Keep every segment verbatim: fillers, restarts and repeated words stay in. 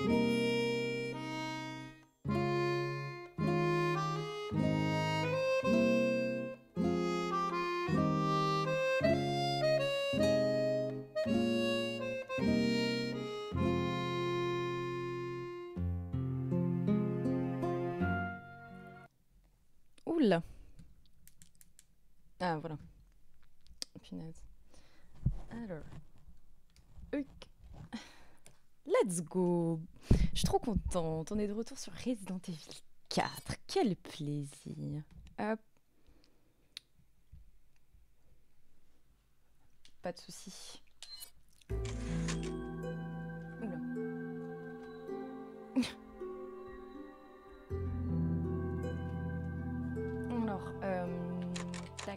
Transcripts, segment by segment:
Oula. Ah voilà. Punaise. Alors. Ok. Let's go. Je suis trop contente. On est de retour sur Resident Evil quatre. Quel plaisir. Hop. Pas de soucis. Oula. Alors, euh, tac.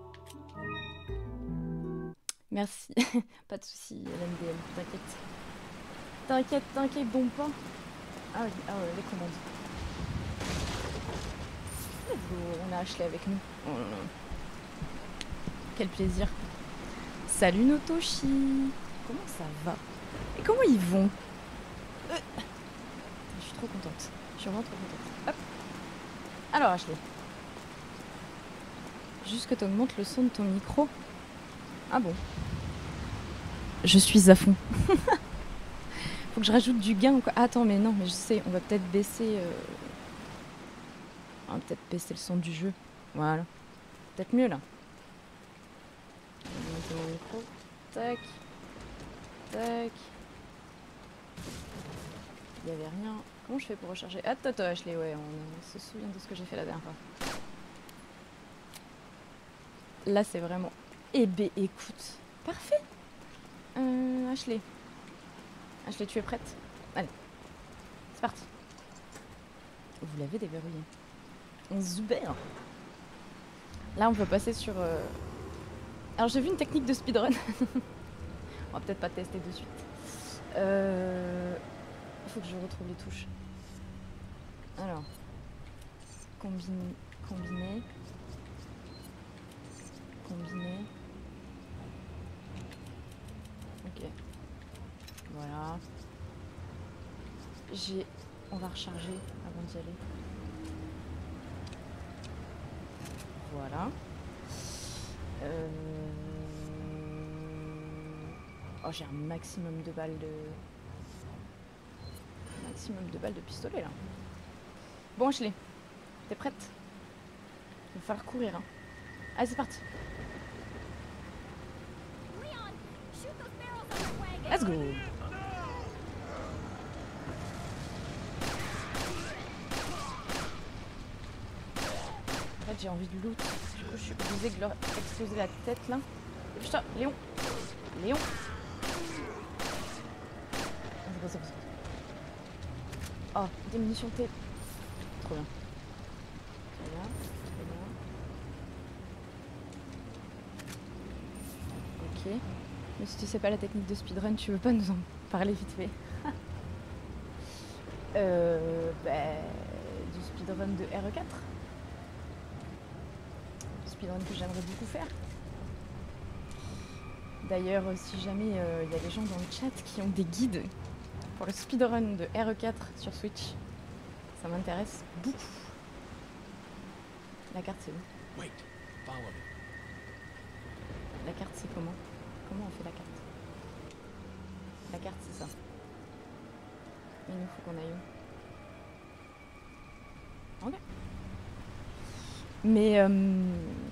Merci. Pas de soucis, L M D M, t'inquiète. T'inquiète, t'inquiète donc pas. Ah oui, ah ouais, les commandes. Let's go, on a Ashley avec nous. Oh là là. Quel plaisir. Salut Notoshi. Comment ça va? Et comment ils vont? euh. Je suis trop contente. Je suis vraiment trop contente. Hop. Alors Ashley. Juste que tu augmentes le son de ton micro. Ah bon? Je suis à fond. Faut que je rajoute du gain ou quoi? Ah, attends, mais non, mais je sais, on va peut-être baisser... Euh... On va peut-être baisser le son du jeu. Voilà. Peut-être mieux, là. Je vais monter mon micro. Tac. Tac. Il n'y avait rien. Comment je fais pour recharger? Ah, attends, Ashley, ouais, on se souvient de ce que j'ai fait la dernière fois. Là, c'est vraiment... Eh ben, écoute. Parfait. Euh, Ashley. Ashley, tu es prête? Allez. C'est parti. Vous l'avez déverrouillé. Super. Là, on peut passer sur... Euh... Alors, j'ai vu une technique de speedrun. On va peut-être pas tester de suite. Euh... Il faut que je retrouve les touches. Alors. Combine... Combiner. Combiner. Ok. Voilà. J'ai... On va recharger avant d'y aller. Voilà. Euh... Oh, j'ai un maximum de balles de... Maximum de balles de pistolet, là. Bon, Ashley. T'es prête? Il va falloir courir, hein. Allez, c'est parti. Let's go. En fait, j'ai envie de loot. Du coup, je suis obligée de leur exploser la tête, là. Et putain, Léon. Léon. C'est bon, c'est bon, c'est bon. Oh, des munitions T. Trop bien. Très bien, très bien. Ok. Mais si tu sais pas la technique de speedrun, tu veux pas nous en parler vite fait? euh, bah, du speedrun de R E quatre. Speedrun que j'aimerais beaucoup faire. D'ailleurs, si jamais il euh, y a des gens dans le chat qui ont des guides pour le speedrun de R E quatre sur Switch, ça m'intéresse beaucoup. La carte c'est où? Wait, follow me. La carte c'est comment? Comment on fait la carte? La carte c'est ça. Il nous faut qu'on aille où? Ok. Mais euh...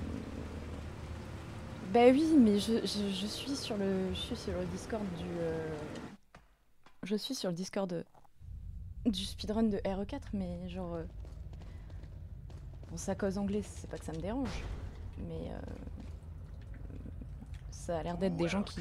bah oui, mais je, je, je suis sur le je suis sur le Discord du euh... je suis sur le Discord du speedrun de R E quatre, mais genre euh... bon, ça cause anglais, c'est pas que ça me dérange, mais euh... ça a l'air d'être des gens qui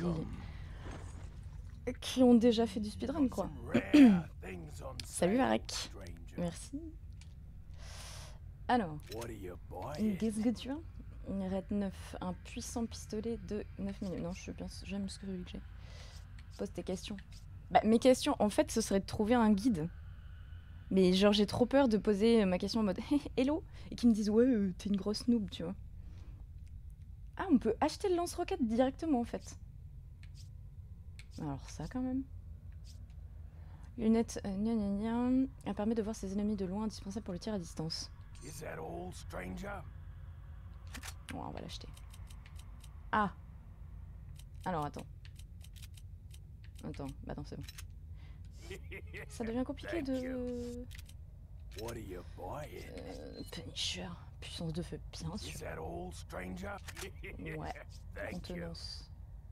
qui ont déjà fait du speedrun, quoi. Salut Arek. Merci. Alors, qu'est-ce que tu as? Red neuf, un puissant pistolet de neuf minutes. Non, je sais bien, j'aime ce que j'ai. Pose tes questions. Bah, mes questions, en fait, ce serait de trouver un guide. Mais genre, j'ai trop peur de poser ma question en mode « Hello !» et qu'ils me disent « Ouais, euh, t'es une grosse noob, tu vois. » Ah, on peut acheter le lance-roquette directement, en fait. Alors ça, quand même. Lunette, euh, gna gna gna. Elle permet de voir ses ennemis de loin, indispensable pour le tir à distance. Is that all, stranger? Bon, on va l'acheter. Ah. Alors, attends. Attends, bah non, c'est bon. Ça devient compliqué de... What are you buying? Euh, Punisher. Puissance de feu, bien Is sûr. that all, stranger? Ouais. Thank you. Contenance.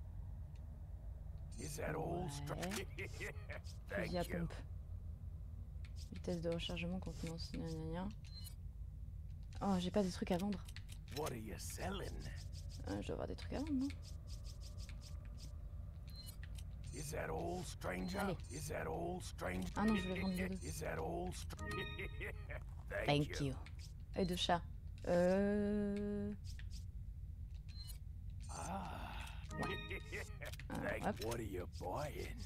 Is that all, stranger? Fusil à Thank you. pompe. Vitesse de rechargement, contenance, gna gna gna. Oh, j'ai pas des trucs à vendre. What are you selling? Euh, je dois avoir des trucs à vendre, non? Is that all, stranger? Allez. Is that all, stranger? Ah non, je voulais vendre les deux. Is that all, stranger? Thank, Thank you. Et de chat. Euh... Ah. Ah, Thank- hop. What are you buying?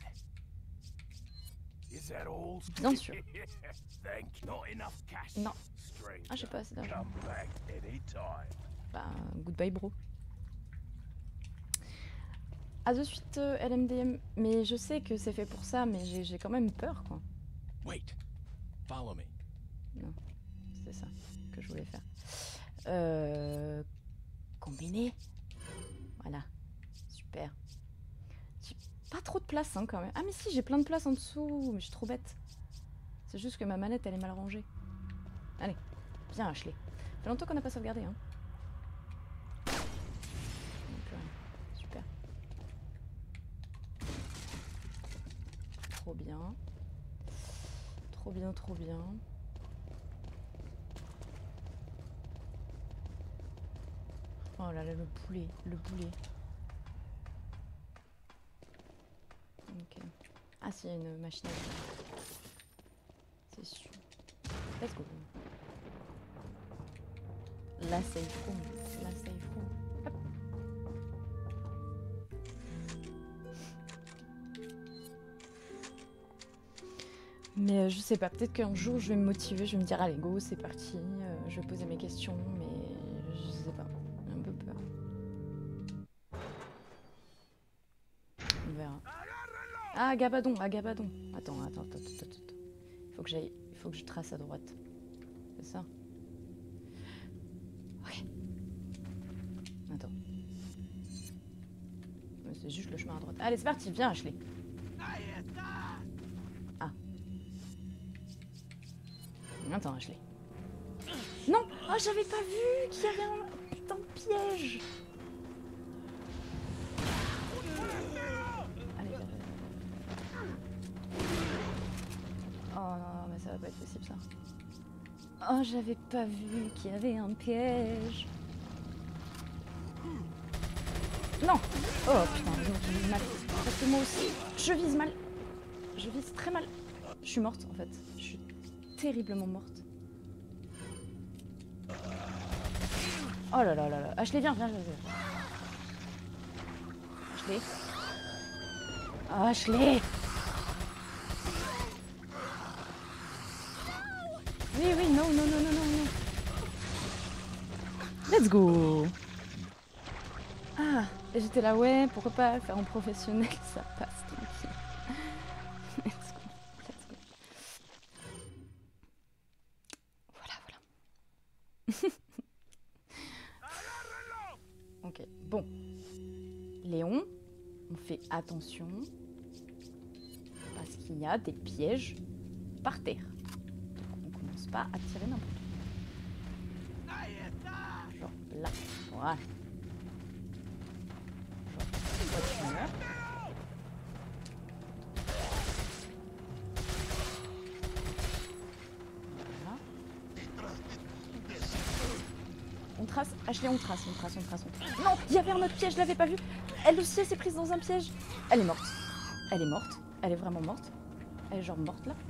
Is that all? Bien sûr. Thank you. Not enough cash. Non. Stranger. Ah, j'ai pas assez d'argent. Come back anytime. Bah, goodbye, bro. À de suite, euh, L M D M. Mais je sais que c'est fait pour ça, mais j'ai j'ai quand même peur, quoi. Wait. Follow me. Non, c'est ça que je voulais faire. Euh... Combiner. Voilà. Super. J'ai pas trop de place, hein, quand même. Ah, mais si, j'ai plein de place en dessous. Mais je suis trop bête. C'est juste que ma manette, elle est mal rangée. Allez, viens, Ashley. Ça fait longtemps qu'on n'a pas sauvegardé, hein. Donc, euh, super. Trop bien. Trop bien, trop bien. Oh là là, le boulet, le boulet. Ok. Ah si, il y a une machine à laver. C'est sûr. Let's go. La safe room. La safe room. Hop. Mais euh, je sais pas, peut-être qu'un jour je vais me motiver, je vais me dire allez go, c'est parti, euh, je vais poser mes questions, mais je sais pas, j'ai un peu peur. On verra. Ah Gabadon, ah Gabadon. Attends, attends, attends, attends, attends. Il faut que j'aille, il faut que je trace à droite. C'est ça? Ok. Attends. C'est juste le chemin à droite. Allez, c'est parti, viens Ashley. Ah. Attends, Ashley. Non! Oh, j'avais pas vu qu'il y avait un putain de piège! Allez, viens. Oh non, mais ça va pas être possible ça. Oh, j'avais pas vu qu'il y avait un piège. Non! Oh putain, je vise mal. Parce que moi aussi, je vise mal. Je vise très mal. Je suis morte en fait. Je suis terriblement morte. Oh là là là là. Ashley, viens, viens, viens. viens. Ashley. Oh, Ashley. Oui, oui, non, non, non, non, non, non. Let's go. Ah, et j'étais là, ouais, pourquoi pas faire en professionnel, ça passe, tranquille. Let's go, let's go. Voilà, voilà. Ok, bon. Léon, on fait attention, parce qu'il y a des pièges par terre. Donc on commence pas à tirer n'importe où. Genre là, voilà. Voiture. Voilà. On trace, Ashley, on trace, on trace, on trace, on trace. Non, il y avait un autre piège, je l'avais pas vu. Elle aussi, elle s'est prise dans un piège. Elle est morte. Elle est morte. Elle est vraiment morte. Elle est genre morte là.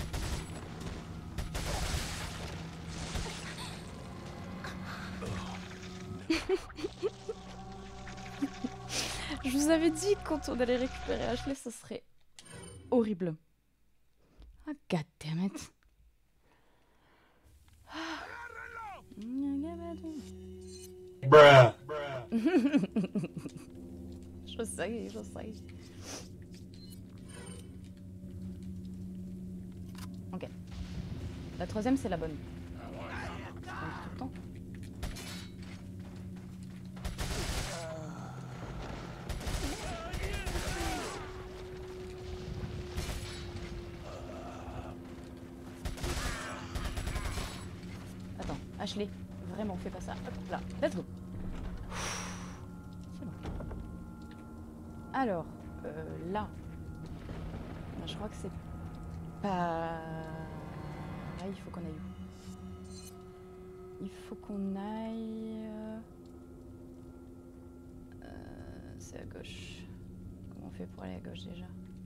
Je vous avais dit que quand on allait récupérer Ashley, ça serait horrible. Ah, god damn it. Ah. Bruh. Je sais, je sais. La troisième, c'est la bonne. Tout le temps. Attends, Ashley, vraiment, fais pas ça. Hop là, let's go. C'est bon. Alors, euh, là, je crois que c'est pas... Ah, il faut qu'on aille où? Il faut qu'on aille... Euh... Euh, c'est à gauche. Comment on fait pour aller à gauche déjà?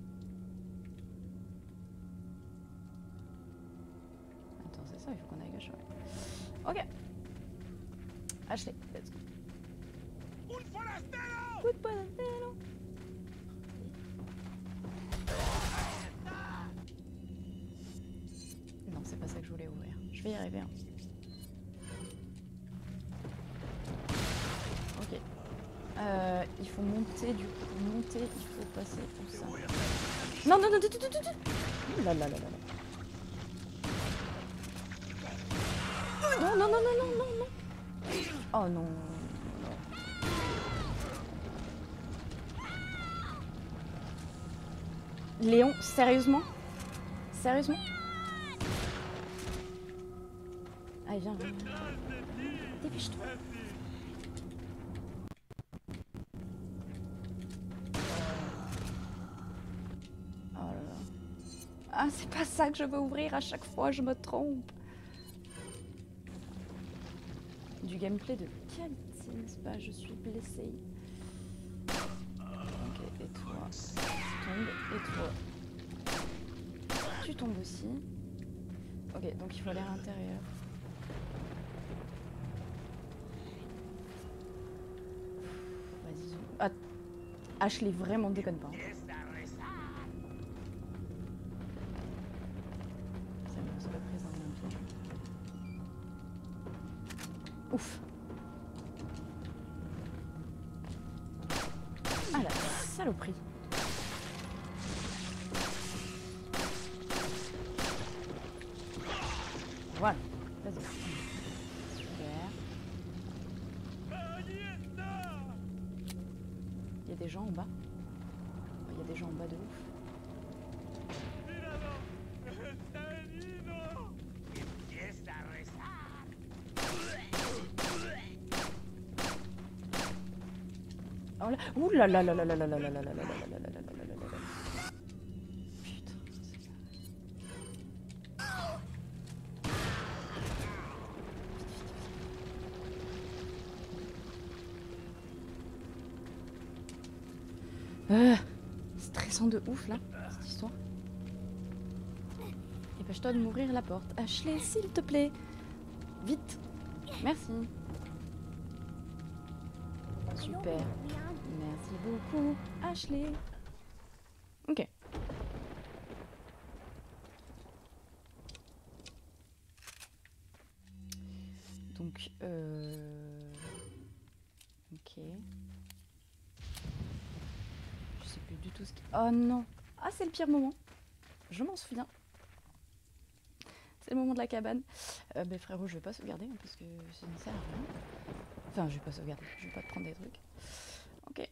Attends, c'est ça, il faut qu'on aille à gauche, ouais. Ok. Ashley, let's go. Un forastero! Non, c'est pas ça que je voulais ouvrir. Je vais y arriver. Hein. Ok. Euh, il faut monter, du coup. Monter, il faut passer comme ça. Non, non, non, non, non, non, non. Ouh là là là là là. Non, non, non, non, non, non, non. Oh non. Léon, sérieusement? Sérieusement? Allez, viens, viens. Dépêche-toi. Oh là là. Ah, c'est pas ça que je veux ouvrir à chaque fois, je me trompe. Du gameplay de qualité, n'est-ce pas? Je suis blessée. Ok, et toi, tu tombes, et toi, tu tombes aussi. Ok, donc il faut aller à l'intérieur. Vas-y, zoom. Ah, Ashley, vraiment déconne pas. C'est bon, c'est pas présent en même temps. Ouf. Ah la saloperie. Voilà. Vas-y. Super. Il y a des gens en bas. Il y a des gens en bas de ouf. Oh là, ouh là là là là là là là là là là là là là là là là là là là. Putain. Euh, stressant de ouf là, cette histoire. Dépêche-toi de m'ouvrir la porte. Ashley, s'il te plaît. Vite. Merci. Super. Merci beaucoup, Ashley. Ok. Donc, euh... ok. Je sais plus du tout ce qui... Oh non. Ah, c'est le pire moment. Je m'en souviens. C'est le moment de la cabane. Euh, ben frérot, je vais pas sauvegarder hein, parce que ça ne sert à rien. Enfin, je vais pas sauvegarder. Je vais pas te prendre des trucs. Ok.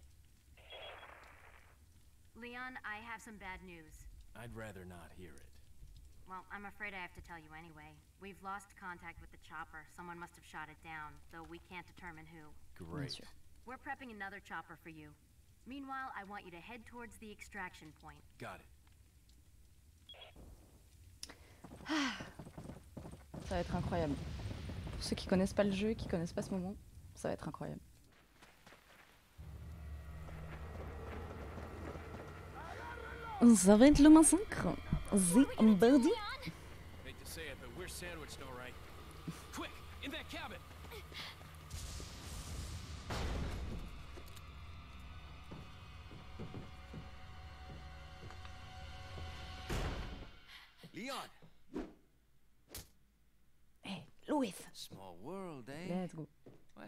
Leon, I have some bad news. I'd rather not hear it. Well, I'm afraid I have to tell you anyway. We've lost contact with the chopper. Someone must have shot it down, though we can't determine who. Great. We're prepping another chopper for you. Meanwhile, I want you to head towards the extraction point. Got it. Ça va être incroyable. Pour ceux qui connaissent pas le jeu, qui connaissent pas ce moment, ça va être incroyable. Ça va être le massacre. The Birdie. Hate to say it, but we're sandwiched all right. Quick, in that cabin. Leon. Hey, Louis. Small world, eh? Let's go. Well,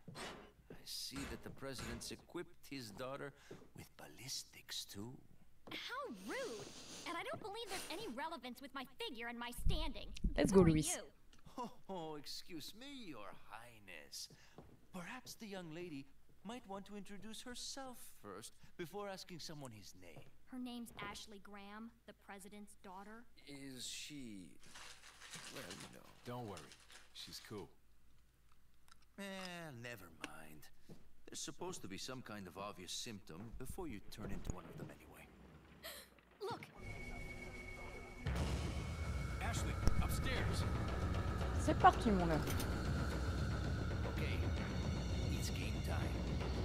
I see that the president's equipped his daughter with ballistics too. How rude! And I don't believe there's any relevance with my figure and my standing. Let's Who go, are Luis. you? Oh, excuse me, Your Highness. Perhaps the young lady might want to introduce herself first before asking someone his name. Her name's Ashley Graham, the president's daughter. Is she... well, you know. Don't worry. She's cool. Eh, never mind. There's supposed to be some kind of obvious symptom before you turn into one of them anyway. Look, Ashley, upstairs. C'est parti, mon gars. Okay, it's game time.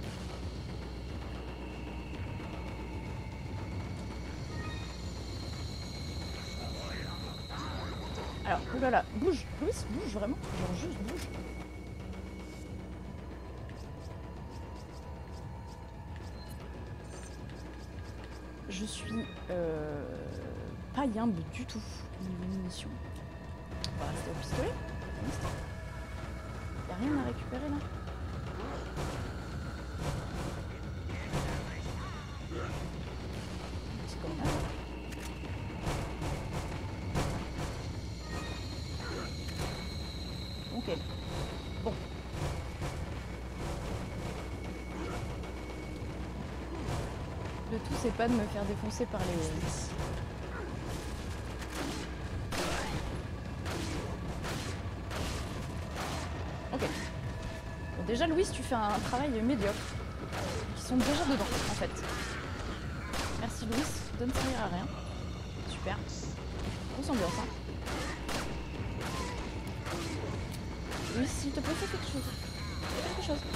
Alors, oulala, bouge, Louis, bouge vraiment, genre juste bouge. Je suis euh, pas yimbe du tout niveau munitions. On va rester au pistolet pour l'instant. Y'a rien à récupérer là. C'est comme là. Ok. Bon. Le tout, c'est pas de me faire défoncer par les... Ok. Bon, déjà, Louis, tu fais un travail médiocre. Ils sont déjà dedans, en fait. Merci, Louis. De ne servir à rien. Super. Grosse ambiance, hein. Louis, s'il te plaît, fais quelque chose. Fais quelque chose.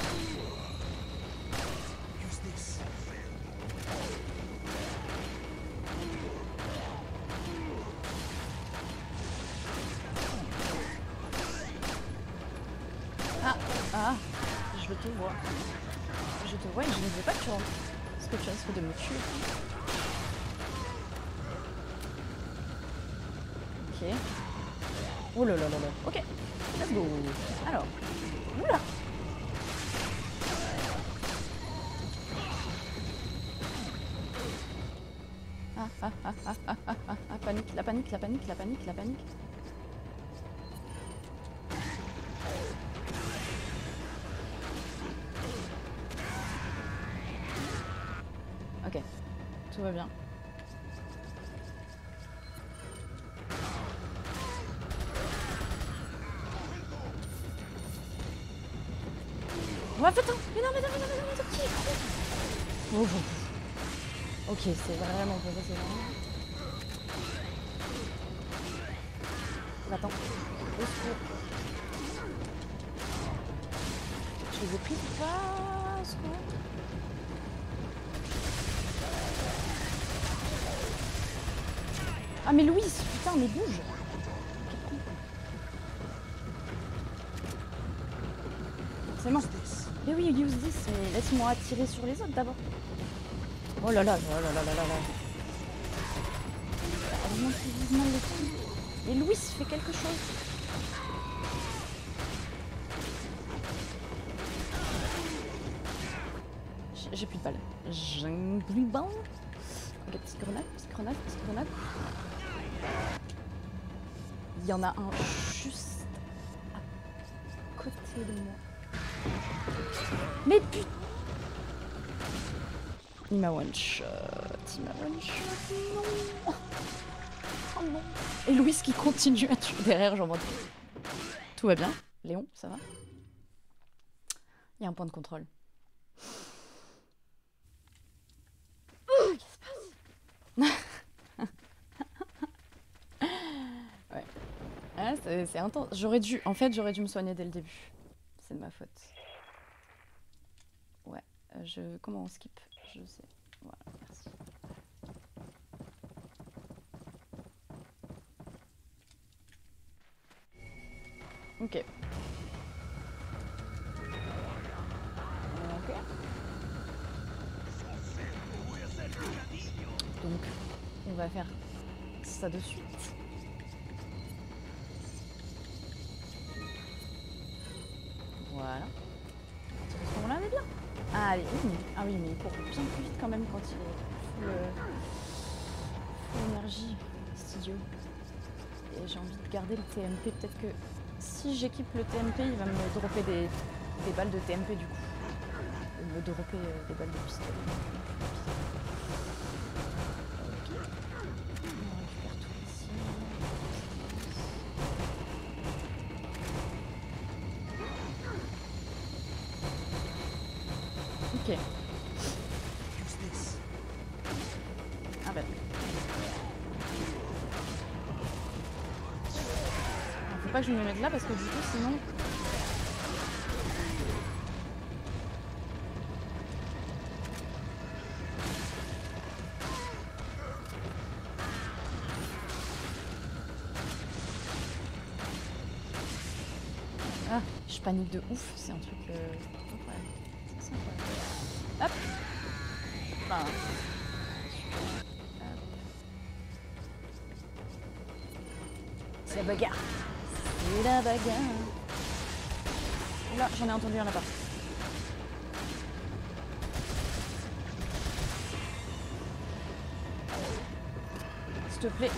Ah, ah, je te vois. Je te vois et je ne veux pas que tu rentres. Parce que tu risques de me tuer. Ok. Oh là là là là. Ok. Let's go. Alors. Oula. Ah, ah, ah, ah, ah, ah, ah, ah, panique, la panique, la panique, la panique, la panique. Ok, tout va bien. Ouais, putain, mais non, mais non, mais non, mais non, mais non, qui est oh, oh. Ok, c'est vraiment pas possible. Attends, au secours. Je les ai pris pas, au secours. Ah mais Louis, putain, mais bouge. C'est bon. Mais oui, use this, mais laisse-moi tirer sur les autres d'abord. Oh là là, oh là là là là là. Remonte vivement le truc. Et Louis fait quelque chose. J'ai plus de balles. J'ai plus de balles. Ok, petite grenade, petite grenade, petite grenade. Il y en a un juste à côté de moi. Mais putain! Il m'a one shot, il m'a one shot, non! Oh non! Et Louis qui continue à tuer derrière, genre en mode... Tout va bien? Léon, ça va? Il y a un point de contrôle. Oh, qu'est-ce qui se passe? Ouais. Ah, c'est intense. J'aurais dû... En fait, j'aurais dû me soigner dès le début. C'est de ma faute. Ouais. Euh, je... Comment on skip? Je sais. Voilà, merci. Ok. Ok. Donc, on va faire ça de suite. Voilà. On l'avait bien. Ah, allez, oui. Ah oui, mais il court bien plus vite quand même quand il est full, l'énergie, c'est idiot. Et j'ai envie de garder le T M P. Peut-être que si j'équipe le T M P, il va me dropper des, des balles de T M P du coup. Il va me dropper euh, des balles de pistolet. Ok. On récupère tout ici. Ok. Ah bah. Faut pas que je me mette là parce que du coup sinon. Ah, je panique de ouf, c'est un truc euh, incroyable. C'est incroyable. Hop. Enfin. Hop. C'est la bagarre. C'est la bagarre. Là, j'en ai entendu un là-bas. S'il te plaît.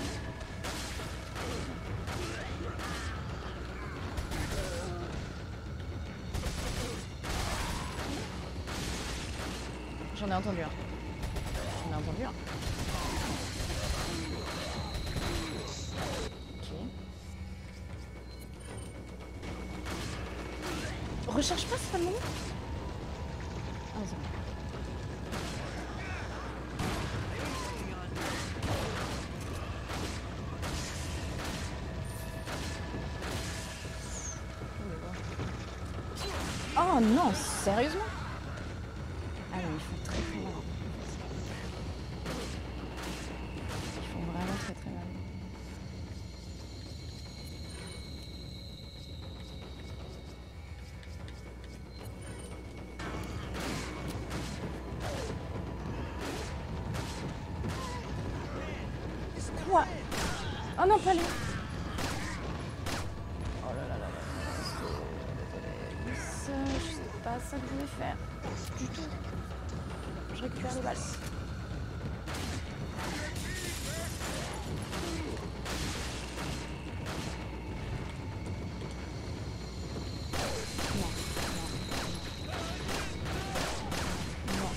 J'en ai entendu un. J'en ai entendu un. Ok. Recherche pas, c'est pas le moment. Ah, c'est bon. Oh non, sérieusement? Ah non, ils font très très mal. Ils font vraiment très très mal. Quoi? Oh non, pas lui. Oh là là là là. Désolé. Ça, je sais pas ça que je voulais faire. Du tout. Je récupère les balles. Non, non, non.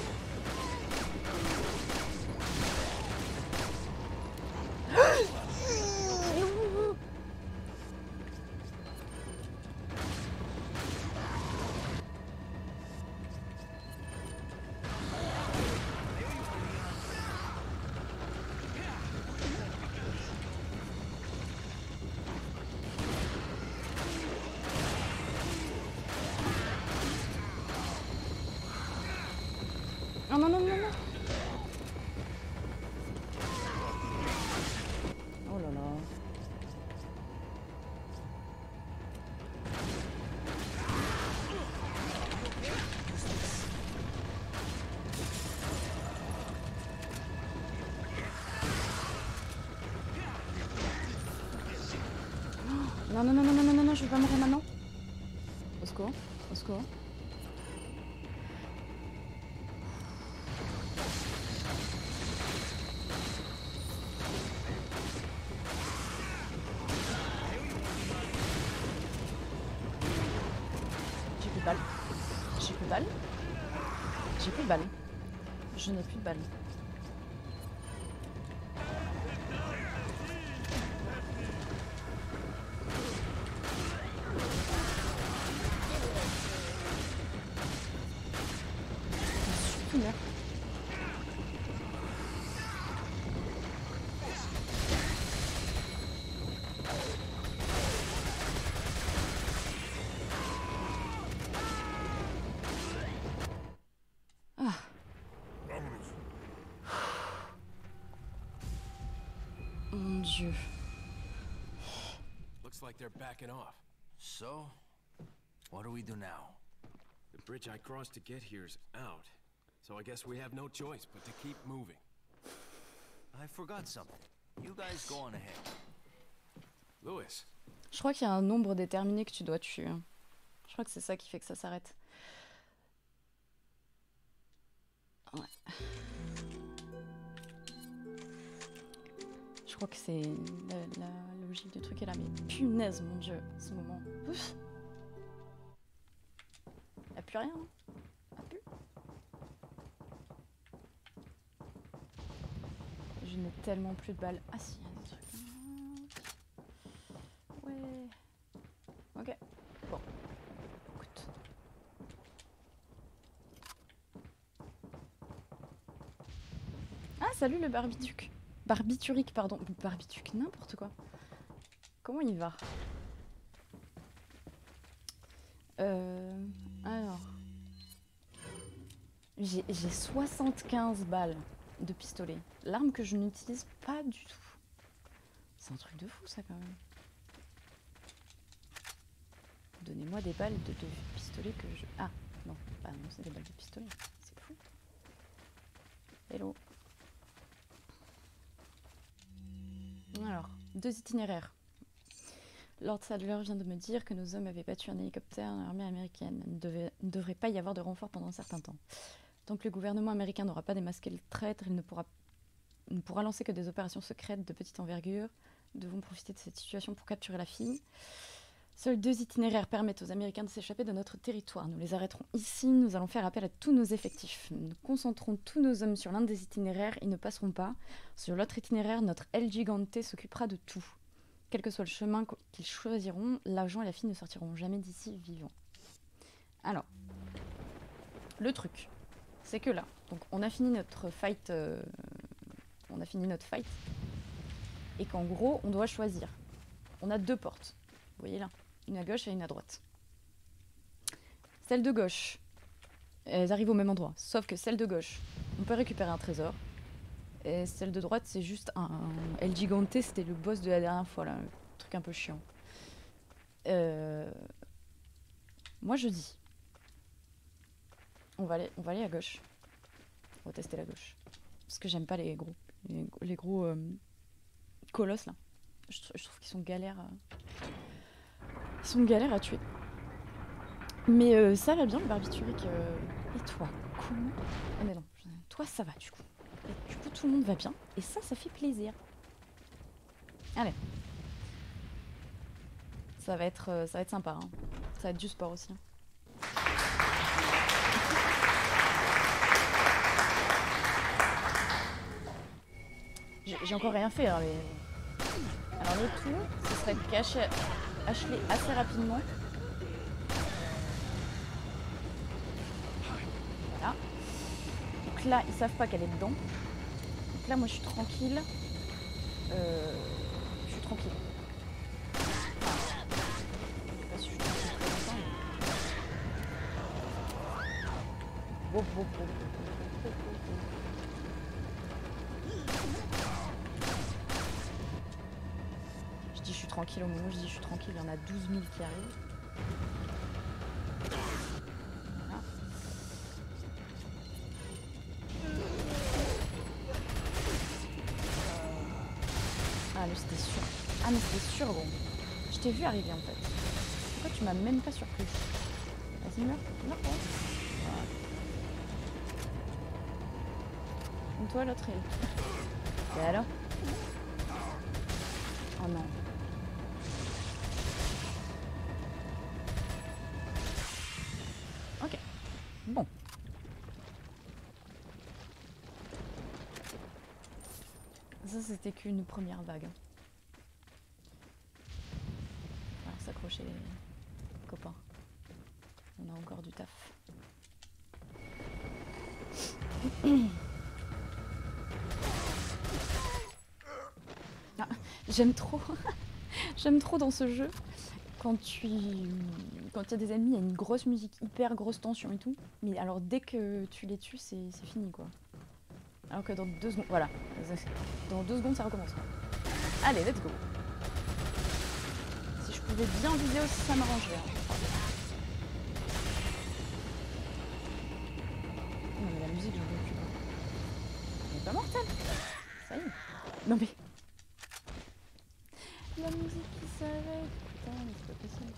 Oh non, non, non, non. Oh là là. Non, non, non, non, non, non, non, non, je vais pas mourir maintenant. Au secours, au secours. J'ai plus de balles. J'ai plus de balles. J'ai plus de balles. Je n'ai plus de balles. Je suis merde. Ah. Mon Dieu. Looks like they're backing off. So, what do we do now? The bridge I crossed to get here's out. So I guess we have no choice but to keep moving. I forgot something. You guys go on ahead. Louis. Je crois qu'il y a un nombre déterminé que tu dois tuer. Je crois que c'est ça qui fait que ça s'arrête. Ouais. crois que c'est la, la logique du truc est là, mais punaise, mon dieu, ce moment. Ouf. Y'a plus rien. Hein. Y'a plus. Je n'ai tellement plus de balles. Ah si, il y a des trucs là. Ouais. Ok. Bon. Écoute. Ah, salut le barbituc. Barbiturique, pardon. Barbituc, n'importe quoi. Comment il va? Euh... Alors... J'ai soixante-quinze balles de pistolet. L'arme que je n'utilise pas du tout. C'est un truc de fou ça quand même. Donnez-moi des balles de, de pistolet que je... Ah, non. Bah non, c'est des balles de pistolet. C'est fou. Hello. Alors, deux itinéraires. Lord Sadler vient de me dire que nos hommes avaient battu un hélicoptère dans l'armée américaine. Il ne, devait, ne devrait pas y avoir de renfort pendant un certain temps. Tant que le gouvernement américain n'aura pas démasqué le traître, il ne pourra, ne pourra lancer que des opérations secrètes de petite envergure. Nous devons profiter de cette situation pour capturer la fille. Seuls deux itinéraires permettent aux Américains de s'échapper de notre territoire. Nous les arrêterons ici, nous allons faire appel à tous nos effectifs. Nous concentrons tous nos hommes sur l'un des itinéraires, ils ne passeront pas. Sur l'autre itinéraire, notre El Gigante s'occupera de tout. Quel que soit le chemin qu'ils choisiront, l'agent et la fille ne sortiront jamais d'ici vivants. Alors, le truc, c'est que là, donc on a fini notre fight, euh, on a fini notre fight, et qu'en gros, on doit choisir. On a deux portes, vous voyez là, une à gauche et une à droite. Celle de gauche, elles arrivent au même endroit, sauf que celle de gauche, on peut récupérer un trésor. Et celle de droite, c'est juste un, un El Gigante, c'était le boss de la dernière fois, là, un truc un peu chiant. Euh... Moi, je dis, on va aller, on va aller à gauche. On va tester la gauche, parce que j'aime pas les gros, les, les gros euh, colosses là. Je, je trouve qu'ils sont galères, à... ils sont galères à tuer. Mais euh, ça va bien le barbiturique. Euh... Et toi, comment? Ah mais non, toi ça va du coup. Et du coup, tout le monde va bien. Et ça, ça fait plaisir. Allez. Ça va être, euh, ça va être sympa. Hein. Ça va être du sport aussi. Hein. J'ai encore rien fait. Hein, mais... Alors le tout, ce serait de cacher Ashley assez rapidement. Voilà. Donc là, ils savent pas qu'elle est dedans. Donc là, moi, je suis tranquille. Euh, je suis tranquille. Enfin, je sais pas si je suis tranquille très longtemps, mais... Wow, wow, wow. Je dis je suis tranquille au moment où je dis je suis tranquille, il y en a douze mille qui arrivent. Voilà. Ah, mais c'était sûr. Ah, mais c'était sûr, gros. Je t'ai vu arriver, en fait. Pourquoi tu m'as même pas surpris? Vas-y, meurs. Meurs, gros. Voilà. Donc toi, l'autre, il... Et alors? Oh non. Ok. Bon. Ça, c'était qu'une première vague. Alors, s'accrocher les copains. On a encore du taf. Ah, j'aime trop. J'aime trop dans ce jeu. Quand tu... Quand il y a des ennemis, il y a une grosse musique, hyper grosse tension et tout. Mais alors, dès que tu les tues, c'est fini, quoi. Alors que dans deux secondes... Voilà. Dans deux secondes, ça recommence. Allez, let's go. Si je pouvais bien viser aussi, ça m'arrangerait. Hein. Non mais la musique, j'en veux plus. Elle est pas mortelle. Ça y est. Non mais... La musique qui s'arrête. Putain, mais c'est pas possible.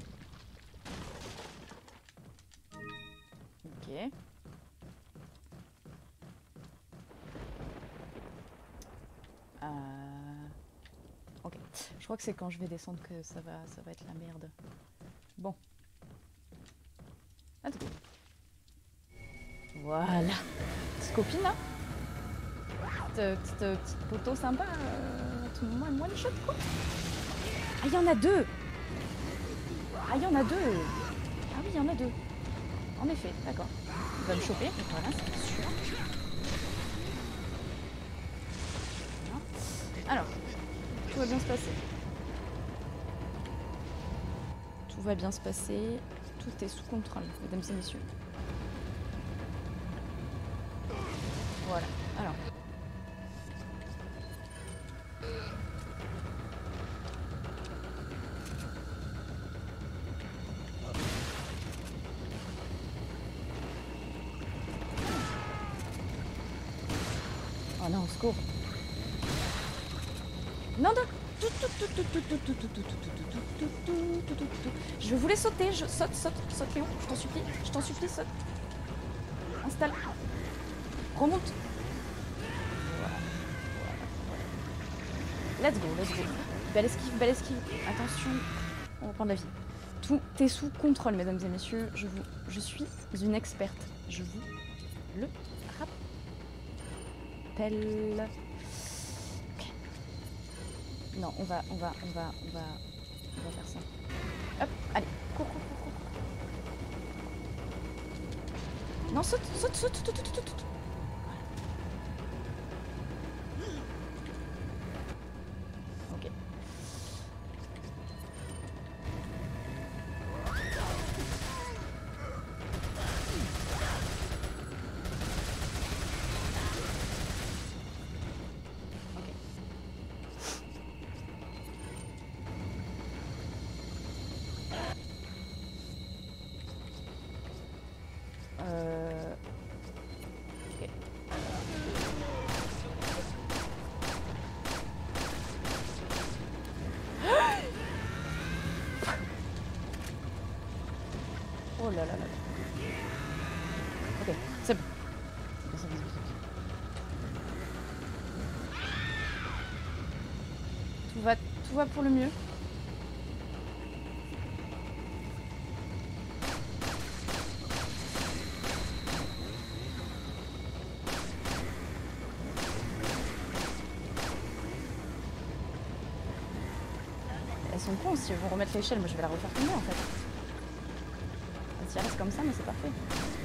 Ok. Euh... crois que c'est quand je vais descendre que ça va, ça va être la merde. Bon. Let's go. Voilà. Petite copine là. Petite, petite, petite poteau sympa. Euh, tout le monde one shot quoi. Ah, il y en a deux. Ah, il y en a deux. Ah oui, il y en a deux. En effet, d'accord. Il va me choper. Voilà, c'est sûr. Alors, tout va bien se passer. Tout va bien se passer. Tout est sous contrôle, mesdames et messieurs. Voilà. Alors. Oh non, au secours. Non, non. Je voulais sauter. Je saute, saute, saute, Léon. Je t'en supplie. Je t'en supplie, saute. Installe. Remonte. Voilà. Voilà. Let's go, let's go. Belle esquive, belle esquive. Attention. On va prendre la vie. Tout est sous contrôle, mesdames et messieurs. Je vous, je suis une experte. Je vous le rappelle. Non, on va, on va, on va, on va, on va faire ça. Hop, allez, cours, cours, cours, cours. Non, saute, saute, saute, saute, saute, saute, saute. Ok. Euh... Ok. Oh là là là. Ok, c'est bon. C'est bon, c'est bon, c'est bon. Tout va, tout va pour le mieux. Elles sont cons, si elles vont remettre l'échelle, moi je vais la refaire tomber en fait. Si elle reste comme ça, mais c'est parfait.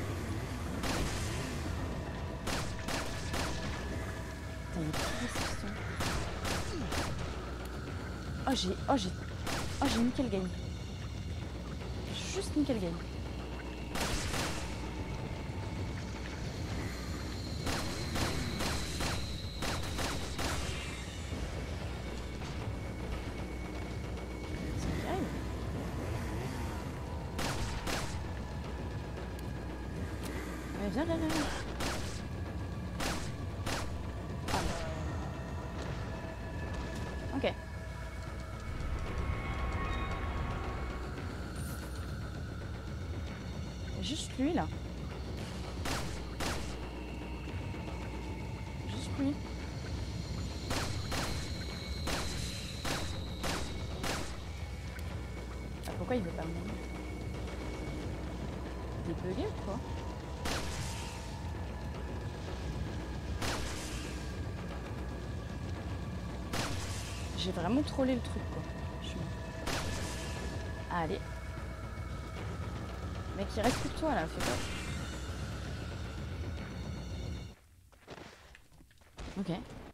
Putain, il est trop piston. Oh j'ai. Oh j'ai. Oh j'ai nickel game. Juste nickel game. Viens, viens, viens, viens. Ah. Ok. Juste lui là. Juste lui. Ah, pourquoi il veut pas mourir? Il est bugué ou quoi? J'ai vraiment trollé le truc quoi. Je suis... Allez. Mec, il reste plus que toi là, fais quoi. Ok.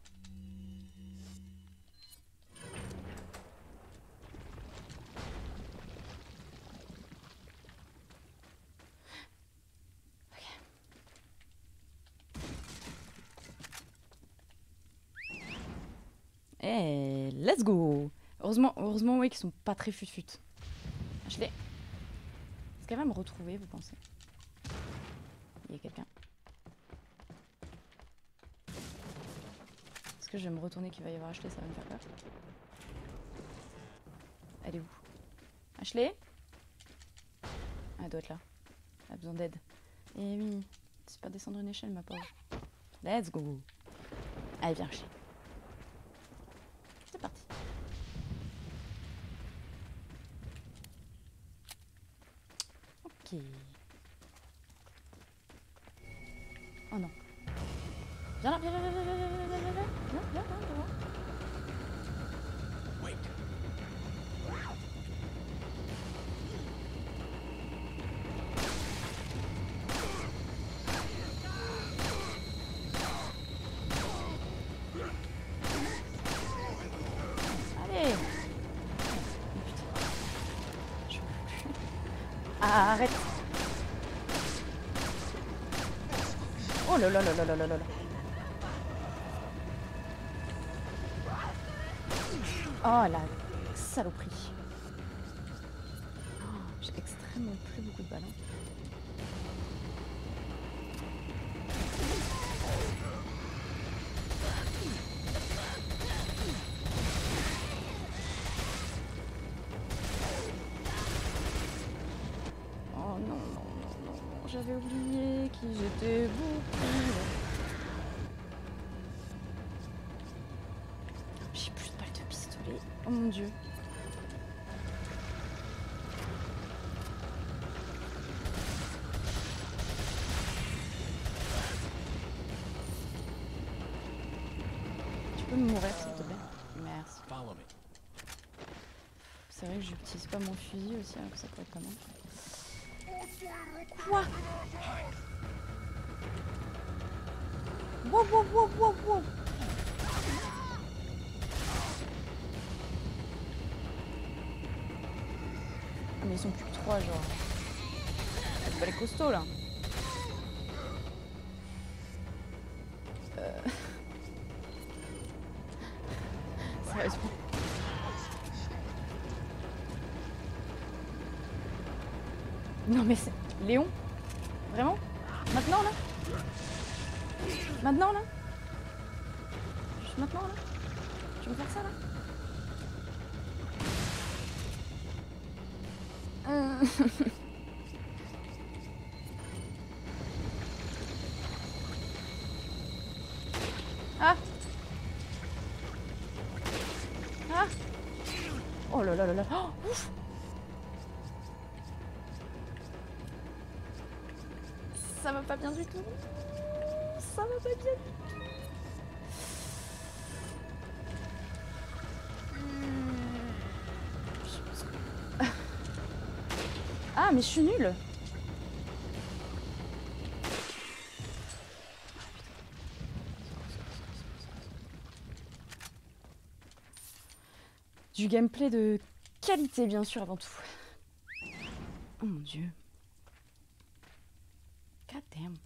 Eh, let's go! Heureusement, heureusement ouais, qu'ils sont pas très fut-fut. Je l'ai. Est-ce qu'elle va me retrouver, vous pensez? Il y a quelqu'un. Est-ce que je vais me retourner qu'il va y avoir Ashley? Ça va me faire peur. Elle est où? Ashley? Elle doit être là. Elle a besoin d'aide. Eh oui, c'est pas descendre une échelle, ma pauvre. Let's go! Allez, viens, Ashley. C'est parti. Ok. Oh non. Viens là, viens, viens, viens, viens, viens, viens, viens, viens, viens, viens, viens, viens, viens. Wait. Allez. Ah, arrête. Oh là là là là là là là. Oh la saloperie. Oh, j'ai extrêmement plus beaucoup de balles. Oh non, non, non, non, non, j'avais oublié qu'ils étaient beaucoup. J'ai plus de balles de pistolet. Oh mon dieu. Tu peux me mourir s'il te plaît? Merci. Follow me. C'est vrai que j'utilise pas mon fusil aussi, alors que ça pourrait être pas mal. Quoi? Wow, wow, wow, wow, wow. Ah mais ils sont plus que trois genre. C'est pas les costauds là. Euh... Sérieusement. Non mais c'est... Léon? Vraiment? Maintenant là? Maintenant là? Juste maintenant là? Tu veux faire ça là? Euh... ah! Ah! Oh là là là là! Oh, ouf! Ça va pas bien du tout. Ça va pas bien du tout. Ah, mais je suis nulle. Du gameplay de qualité, bien sûr, avant tout. Oh mon dieu. God damn.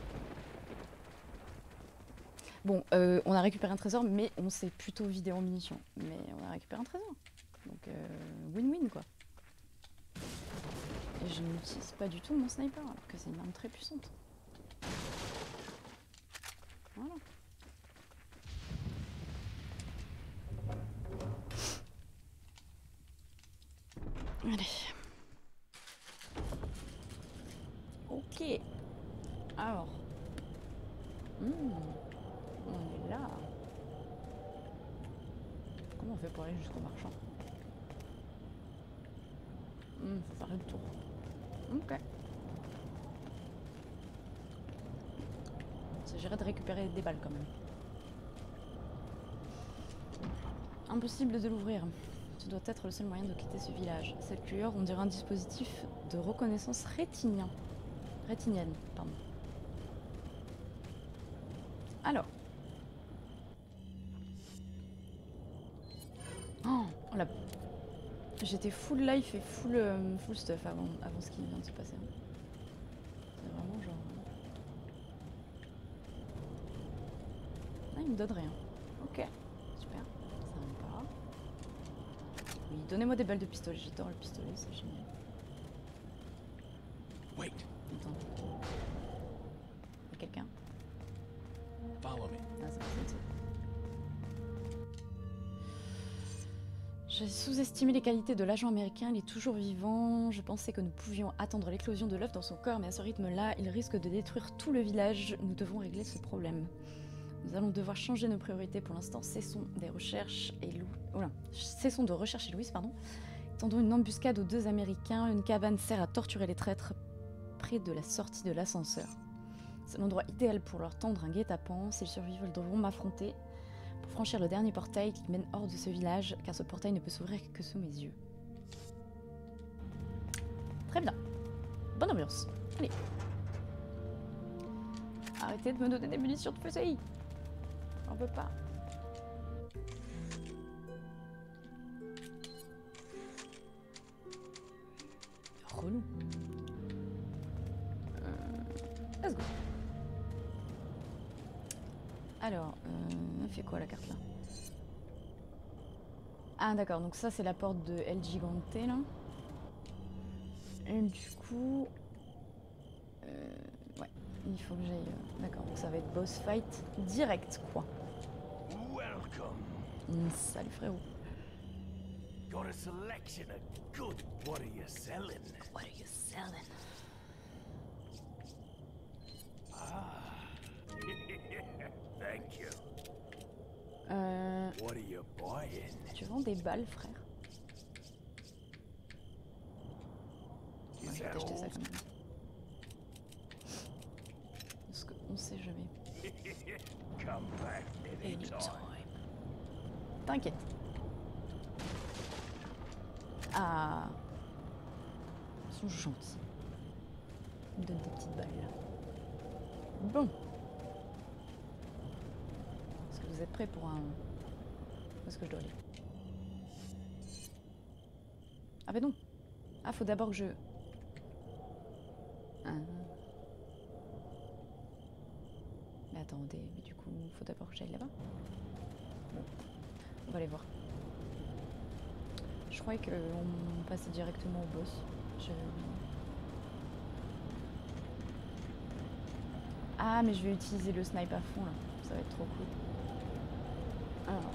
Bon, euh, on a récupéré un trésor, mais on s'est plutôt vidé en munitions. Mais on a récupéré un trésor. Donc, win-win, euh, quoi. Et je n'utilise pas du tout mon sniper, alors que c'est une arme très puissante. Voilà. Allez. Ok. Alors. Mmh. On est là. Comment on fait pour aller jusqu'au marchand? Mmh, faut faire le tour. Ok. Il s'agirait de récupérer des balles quand même. Impossible de l'ouvrir. Ce doit être le seul moyen de quitter ce village. Cette cuillère, on dirait un dispositif de reconnaissance rétinien. Rétinienne, pardon. Alors. Oh, la... J'étais full life et full, euh, full stuff avant, avant ce qui vient de se passer. C'est vraiment genre... Ah, il me donne rien. Ok, super. Sympa. Oui, donnez-moi des balles de pistolet. J'adore le pistolet, c'est génial. Wait. Attends. Il y a quelqu'un? Follow me. Ah, c'est pas ça. J'ai sous-estimé les qualités de l'agent américain, il est toujours vivant. Je pensais que nous pouvions attendre l'éclosion de l'œuf dans son corps, mais à ce rythme-là, il risque de détruire tout le village. Nous devons régler ce problème. Nous allons devoir changer nos priorités pour l'instant. Cessons des recherches et Lou... oh là. Cessons de rechercher Louise, pardon. Tendons une embuscade aux deux Américains. Une cabane sert à torturer les traîtres. près de la sortie de l'ascenseur. C'est l'endroit idéal pour leur tendre un guet-apens. S'ils survivent, ils devront m'affronter pour franchir le dernier portail qui mène hors de ce village, car ce portail ne peut s'ouvrir que sous mes yeux. Très bien. Bonne ambiance. Allez. Arrêtez de me donner des munitions de fusil. J'en veux pas. Relou. Euh, let's go. Alors, euh, fait quoi la carte là? Ah d'accord, donc ça c'est la porte de El Gigante là. Et du coup... Euh, ouais, il faut que j'aille... Euh, d'accord, donc ça va être boss fight direct quoi. Welcome. Mmh, salut frérot. Got a selection of good. What are you selling? What are you selling? Ah. Thank you. Euh... What are you buying? Tu vends des balles frère? Is Ouais, je vais that t'acheter ça all? quand même. Parce qu'on sait jamais. Come back anytime. T'inquiète. Ah. Ils sont gentils. Ils me donnent des petites balles là. Bon. Est-ce que vous êtes prêts pour un... Où est-ce que je dois aller? Ah bah non. Ah, faut d'abord que je... Ah. Mais attendez, mais du coup, faut d'abord que j'aille là-bas. Bon. On va aller voir. Je croyais qu'on passait directement au boss. Je... Ah, mais je vais utiliser le snipe à fond là. Ça va être trop cool. Alors.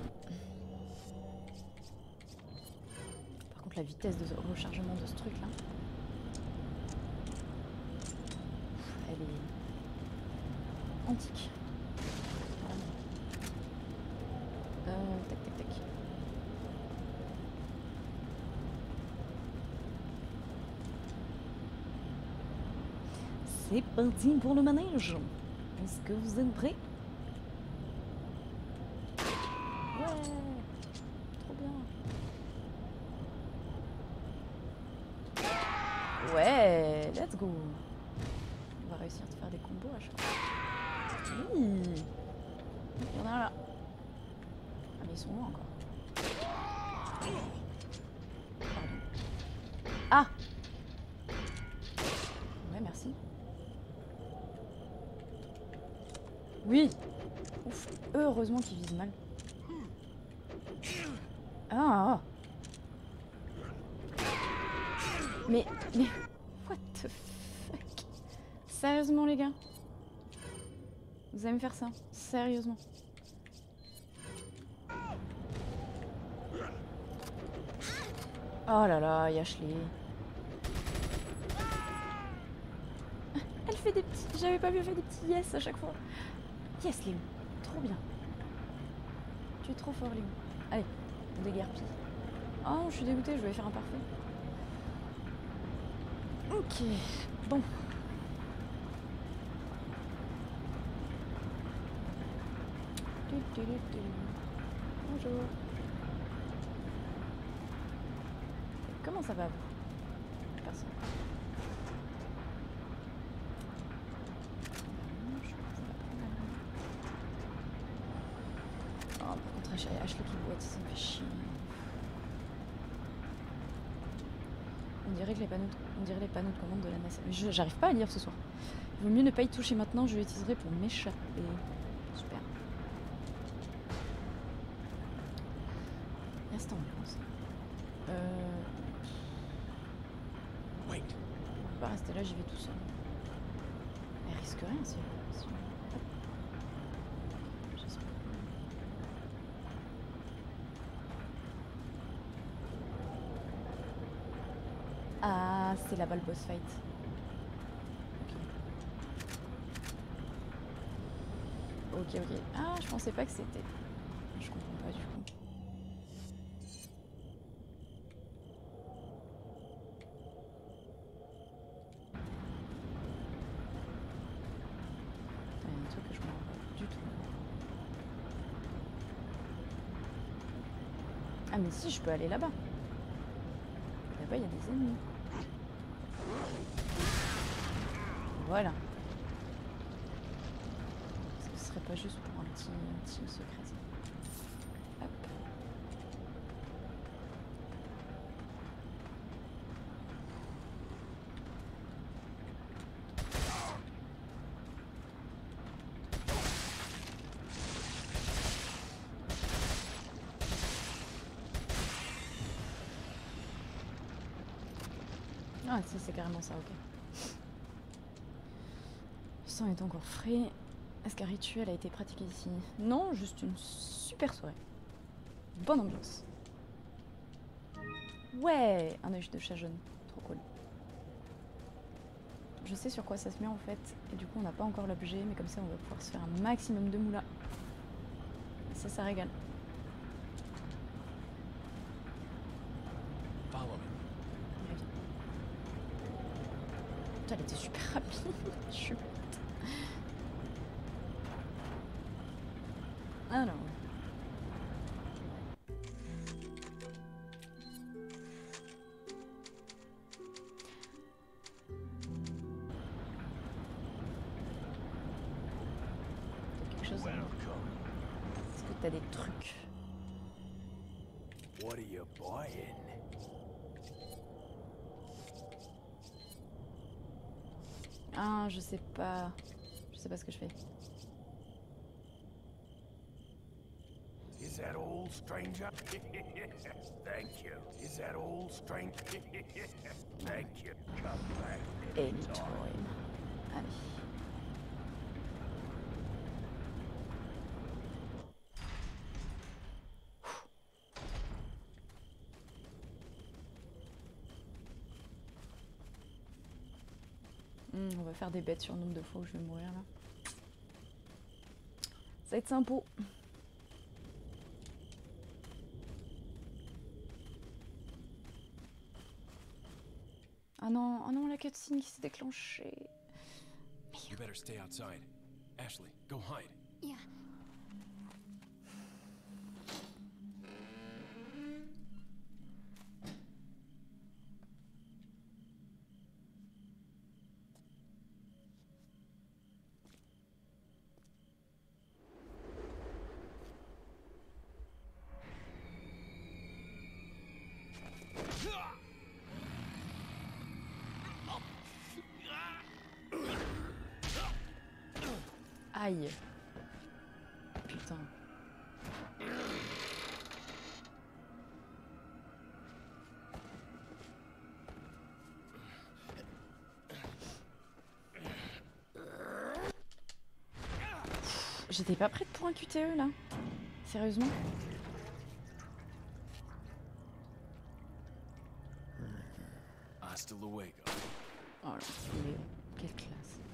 Par contre, la vitesse de rechargement de ce truc là. Elle est antique. Euh, tac tac tac. C'est parti pour le manège. Est-ce que vous êtes prêts? Ouais, trop bien. Ouais, let's go. On va réussir à faire des combos à chaque fois. Oui. Il y en a un là. Ah mais ils sont loin encore. Pardon. Ah. Ouais, merci. Oui. Ouf. Heureusement qu'ils visent mal. Ah. Mais, mais, what the fuck? Sérieusement les gars? Vous allez me faire ça? Sérieusement? Oh là là, Ashley. Elle fait des petits... J'avais pas vu, elle fait des petits yes à chaque fois. Yes, Léo. Trop bien. Tu es trop fort, Léo. Allez, on déguerpille. Oh, je suis dégoûtée, je vais faire un parfait. Ok, bon. Bonjour. Comment ça va vous? Personne. Oh, par contre, Ashley qui boite, ça me fait chier. On dirait que les panneaux de, on dirait les panneaux de commande de la NASA. Mais je j'arrive pas à lire ce soir. Il vaut mieux ne pas y toucher maintenant, je l'utiliserai pour m'échapper. Super. Il y a cette ambiance. Euh... On va pas rester là, j'y vais tout seul. Elle risque rien si... si... Hop. J'espère. Ah, c'est là-bas le boss fight. Ok, ok. Ah, je pensais pas que c'était... Je comprends pas du coup. Ah mais si, je peux aller là-bas. Là-bas, il y a des ennemis. Voilà. Ce serait pas juste pour un petit, un petit secret ça. Hop. Ah si, c'est carrément ça, ok. Le sang est encore frais. Est-ce qu'un rituel a été pratiqué ici? Non, juste une super soirée. Bonne ambiance. Ouais, un œil de chat jaune. Trop cool. Je sais sur quoi ça se met en fait. Et du coup, on n'a pas encore l'objet. Mais comme ça, on va pouvoir se faire un maximum de moula. Ça, ça régale. Putain, elle était super rapide. Je suis bête. Alors. Quelque chose. Est-ce que t'as des trucs? What are you buying? Ah, je sais pas. Je sais pas ce que je fais. Is that all, stranger? Thank you. Is that all, stranger? Thank you. Come back. Anytime. Allez. Mmh, on va faire des bêtes sur le nombre de fois où je vais mourir là. Ça va être sympa. Ah non, oh non, la cutscene qui s'est déclenchée. You better stay outside. Ashley, go hide. Yeah. Aïe. Putain. J'étais pas prête pour un Q T E là. Sérieusement. Hasta luego. Oh là, il est... Quelle classe.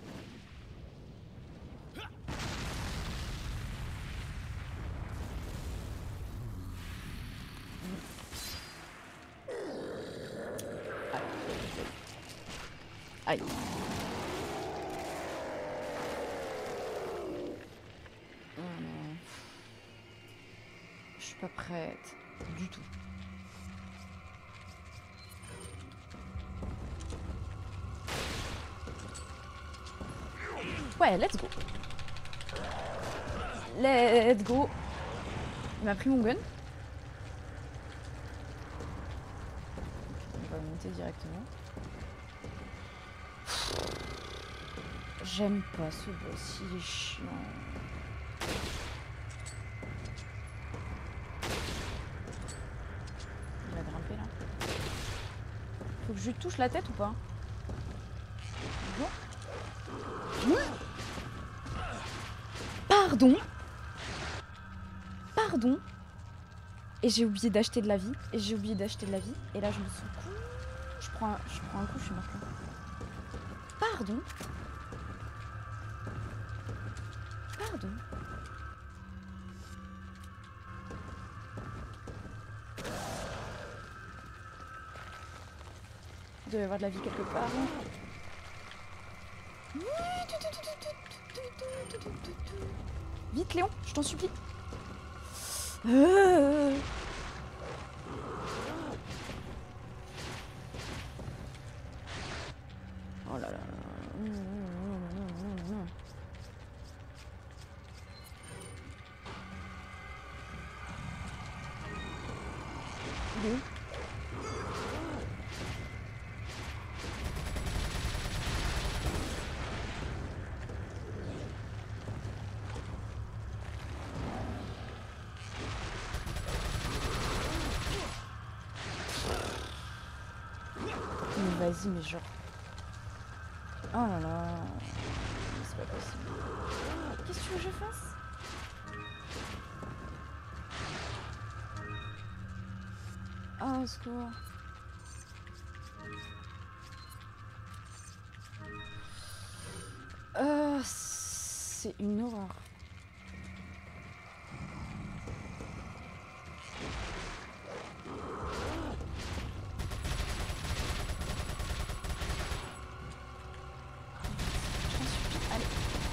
Aïe. Oh non. Je suis pas prête. Du tout. Ouais, let's go. Let's go. Il m'a pris mon gun. On va monter directement. J'aime pas ce boss, il est chiant. Il va grimper là. Faut que je lui touche la tête ou pas? Bon. Pardon. Pardon. Et j'ai oublié d'acheter de la vie. Et j'ai oublié d'acheter de la vie. Et là je me sens con. Je prends un, je prends un coup, je suis morte là. Pardon. Pardon. Il doit y avoir de la vie quelque part. Vite Léon, je t'en supplie. Euh... Il est où? Mais vas-y, mais genre... Oh là là... C'est pas possible. Qu'est-ce que tu veux que je fasse? Oh, au secours. Euh, c'est une horreur. Allez.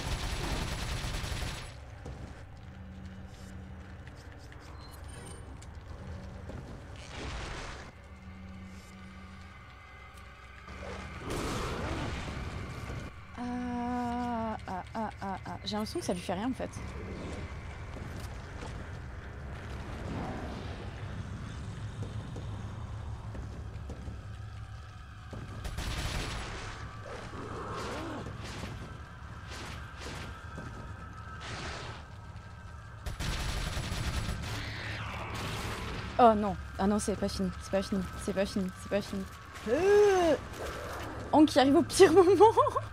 Ah, ah, ah, ah, ah. J'ai l'impression que ça lui fait rien en fait. Oh non, ah non, c'est pas fini, c'est pas fini, c'est pas fini, c'est pas fini. Euh Hank qui arrive au pire moment.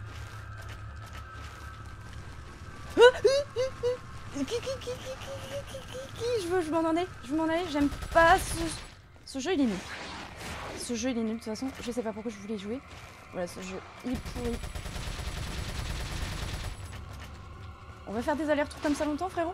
Je veux, je m'en aller, je veux m'en aller, j'aime pas ce... Ce jeu il est nul. Ce jeu il est nul de toute façon, je sais pas pourquoi je voulais jouer. Voilà, ce jeu il est pourri. On va faire des allers-retours comme ça longtemps, frérot?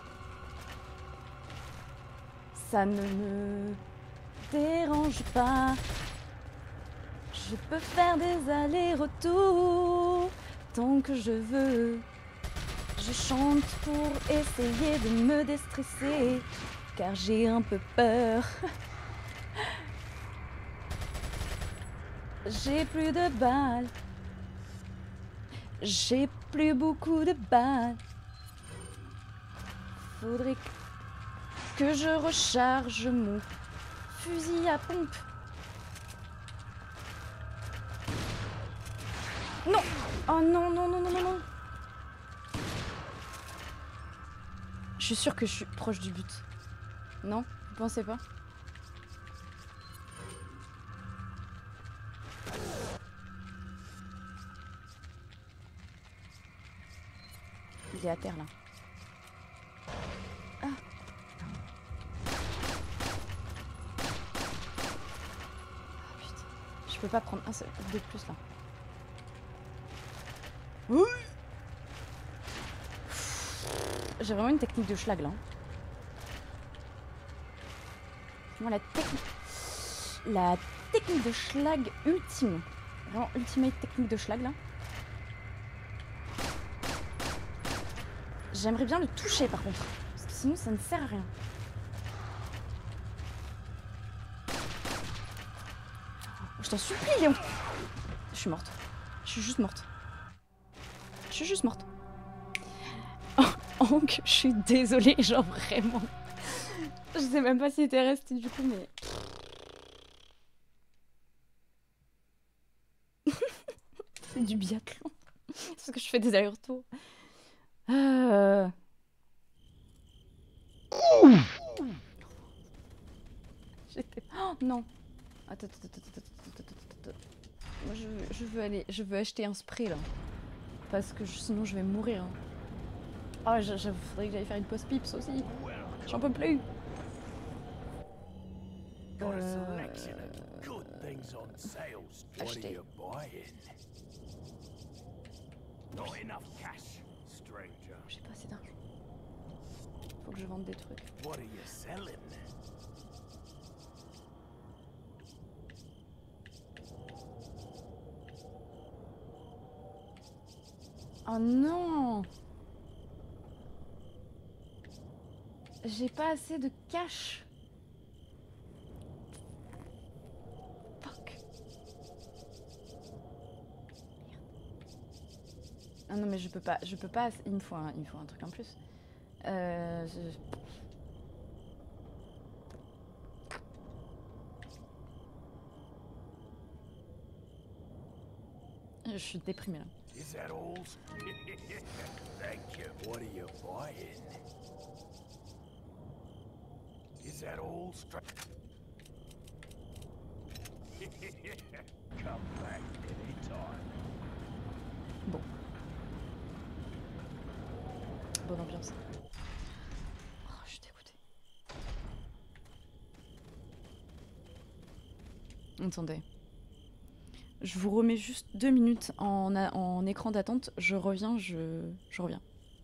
Ça ne me dérange pas. Je peux faire des allers-retours tant que je veux. Je chante pour essayer de me déstresser, car j'ai un peu peur. J'ai plus de balles. J'ai plus beaucoup de balles. Faudrait que je recharge mon fusil à pompe. Non! Oh non, non, non, non, non, non! Je suis sûre que je suis proche du but. Non? Vous pensez pas? Il est à terre là. Ah! Oh putain. Je peux pas prendre un seul de plus là. Oui. J'ai vraiment une technique de schlag là. Moi la technique. La technique de schlag ultime. Vraiment ultimate technique de schlag là. J'aimerais bien le toucher par contre. Parce que sinon ça ne sert à rien. Je t'en supplie Léon. Je suis morte. Je suis juste morte. Je suis juste morte. Oh, Hank, je suis désolée, genre vraiment. Je sais même pas s'il était resté du coup, mais... C'est du biathlon. Parce que je fais des allers-retours. Euh... J'étais... Oh non. Attends, attends, attends, attends, attends, attends, attends. Moi, je, je veux aller... Je veux acheter un spray, là. Parce que je, sinon, je vais mourir. Hein. Oh, j'avoue, faudrait que j'aille faire une pause pips aussi. J'en peux plus. Euh... Acheter. J'ai pas assez d'argent. Faut que je vende des trucs. Oh non! J'ai pas assez de cash. Fuck. Ah non mais je peux pas, je peux pas, il me faut un, il me faut un truc en plus. Euh, je... Je suis déprimée là. Is that all? Thank you. What are you buying? Is that all straight? Come back anytime. Bon. Bonne ambiance. Oh, je suis dégoûtée. Attendez. Je vous remets juste deux minutes en, en écran d'attente. Je reviens, je, je reviens.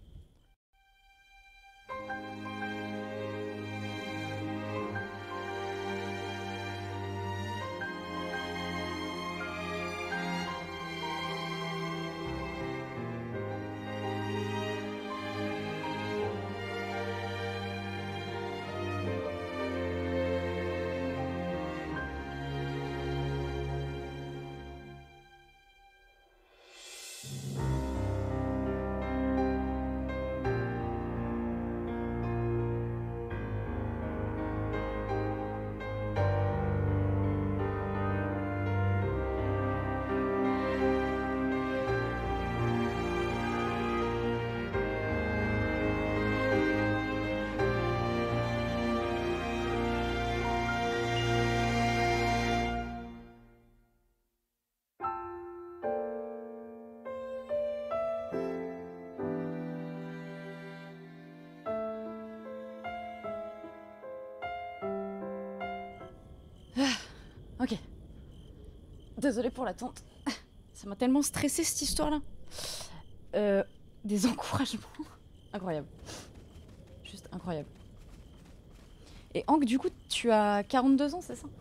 Ok. Désolée pour l'attente. Ça m'a tellement stressé cette histoire-là. Euh, des encouragements. Incroyable. Juste incroyable. Et Hank, du coup, tu as quarante-deux ans, c'est ça?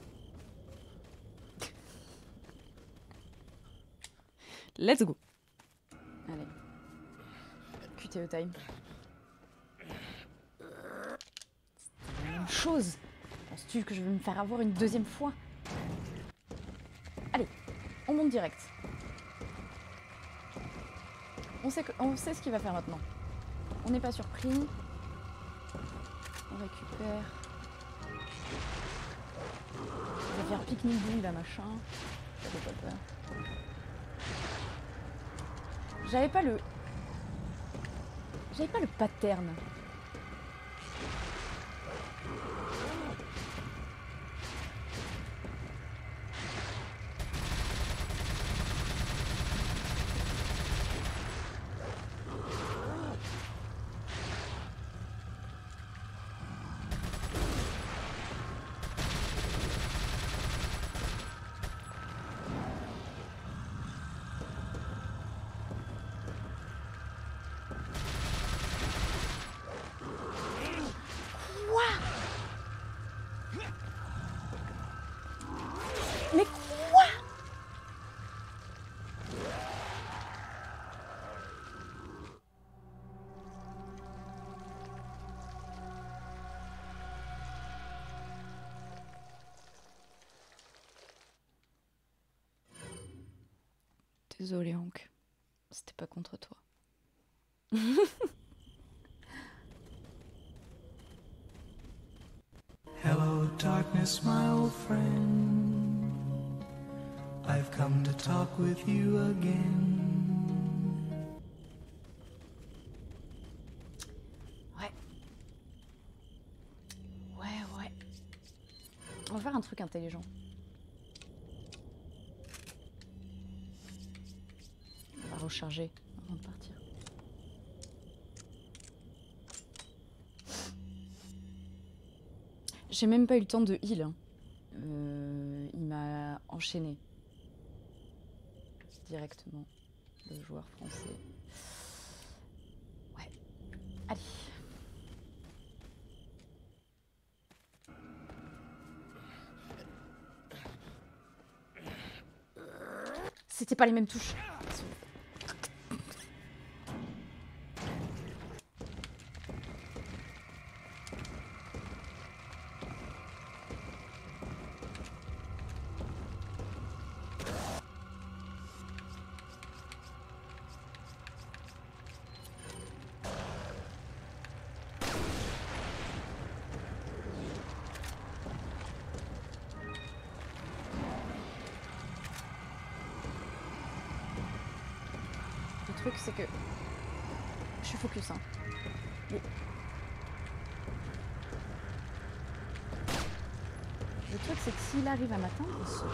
Let's go. Allez. Q T E time. C'est la même chose. Penses-tu que je vais me faire avoir une deuxième fois? Allez, on monte direct. On sait, que, on sait ce qu'il va faire maintenant. On n'est pas surpris. On récupère. On va faire pique-nique boule là, machin. J'avais pas peur. J'avais pas le... J'avais pas le pattern. Mais quoi? Désolé Hank, c'était pas contre toi. Hello, darkness, my old friend. I've come to talk with you again. Ouais. Ouais, ouais. On va faire un truc intelligent. On va recharger avant de partir. J'ai même pas eu le temps de heal. Hein. Euh, il m'a enchaîné. Directement. Le joueur français. Ouais. Allez. C'était pas les mêmes touches. truc, c'est que... Je suis focus, hein. Mais... Le truc, c'est que s'il arrive à m'atteindre, il se...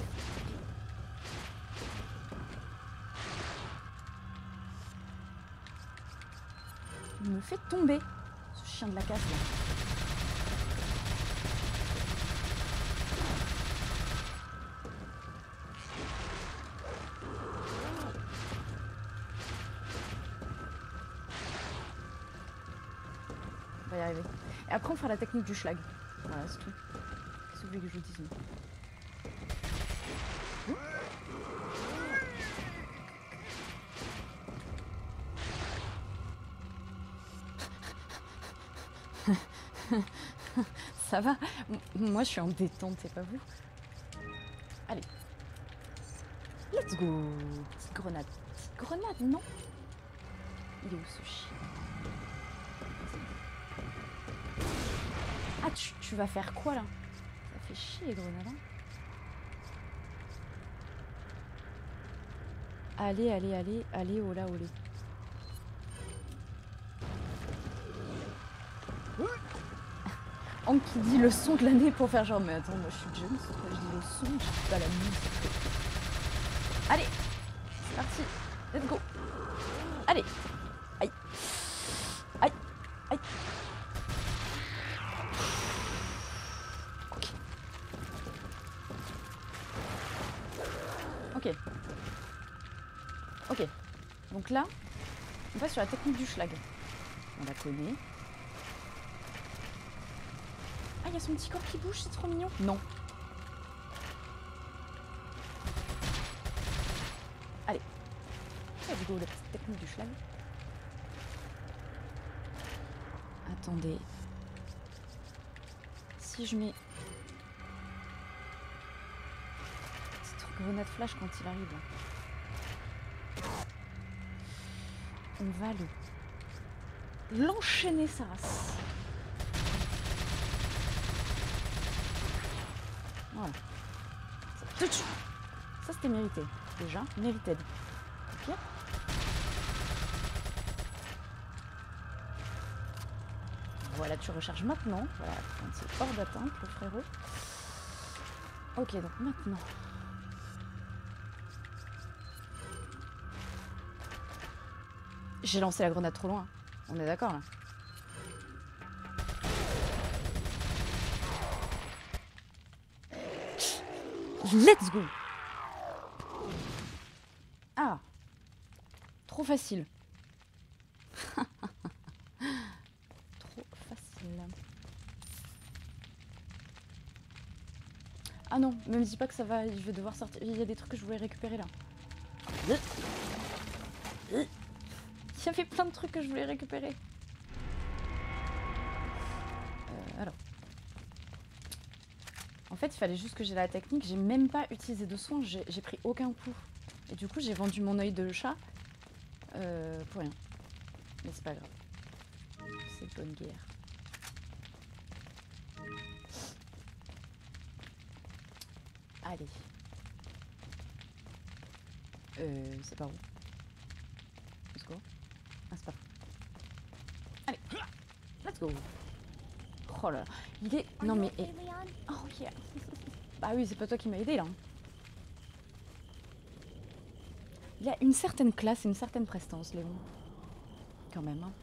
Il me fait tomber, ce chien de la casse, là. On va y arriver. Et après, on fera la technique du schlag. Voilà, c'est tout. Qu'est-ce que vous voulez que je vous dise? Ça va? Moi, je suis en détente, c'est pas vous? Allez. Let's go! Petite grenade. Petite grenade, non? Il est où ce chien? Ah, tu, tu vas faire quoi là? Ça fait chier les grenades. Hein. Allez, allez, allez, allez, oh là, oh là. Hank qui dit le son de l'année pour faire genre, mais attends, moi je suis jeune, c'est quoi? Je dis le son, je dis pas la musique. Allez, c'est parti, let's go. Allez, aïe, aïe, aïe. Ok. Ok. Ok. Donc là, on va sur la technique du schlag. On la connaît. Ah, il y a son petit corps qui bouge, c'est trop mignon. Non. Allez. Let's go, la petite technique du schlag. Attendez. Si je mets... Petite grenade flash quand il arrive. On va le... l'enchaîner sa race. Voilà. Ça c'était mérité. Déjà, mérité. Ok. Voilà, tu recharges maintenant. Voilà, quand c'est hors d'atteinte, le frérot. Ok, donc maintenant. J'ai lancé la grenade trop loin. On est d'accord là? Let's go! Ah! Trop facile. Trop facile. Ah non, me dis pas que ça va, je vais devoir sortir. Il y a des trucs que je voulais récupérer là. Il y avait plein de trucs que je voulais récupérer. Euh, alors. En fait, il fallait juste que j'ai la technique. J'ai même pas utilisé de soin. J'ai pris aucun coup. Et du coup, j'ai vendu mon œil de chat euh, pour rien. Mais c'est pas grave. C'est bonne guerre. Allez. Euh, c'est pas où? Let's go. Ah, c'est pas. Allez. Let's go. Oh là là. Il est... Non mais... Et... Oh yeah. Bah oui, c'est pas toi qui m'as aidé là. Il y a une certaine classe et une certaine prestance, Léon. Quand même. Hein.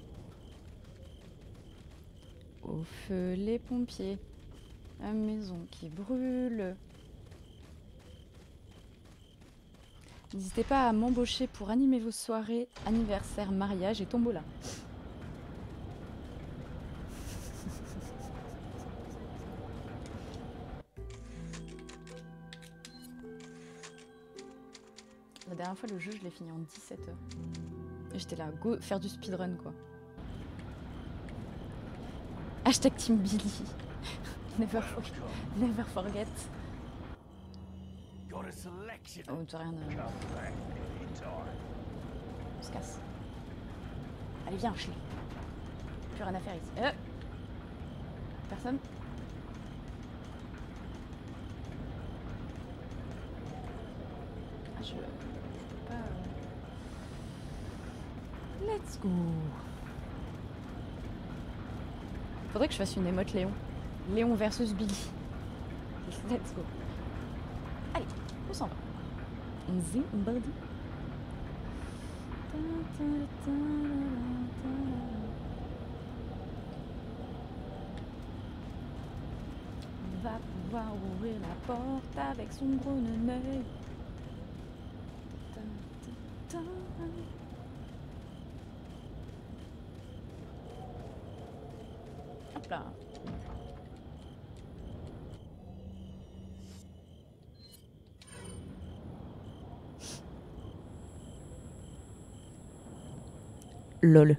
Au feu les pompiers. La maison qui brûle. N'hésitez pas à m'embaucher pour animer vos soirées, anniversaire, mariage et tombola. La dernière fois, le jeu, je l'ai fini en dix-sept heures. Et j'étais là, go, faire du speedrun, quoi. Hashtag Team Billy. Never forget. Never forget. Oh, t'as rien à... On se casse. Allez, viens, chez. Plus rien à faire ici. Euh Personne? Ah, je... je peux pas... Euh... Let's go. Faudrait que je fasse une émote Léon. Léon versus Billy. Let's go. Allez, on s'en va. On zé, on bardit. On va pouvoir ouvrir la porte avec son gros œil. Hop là. Lol.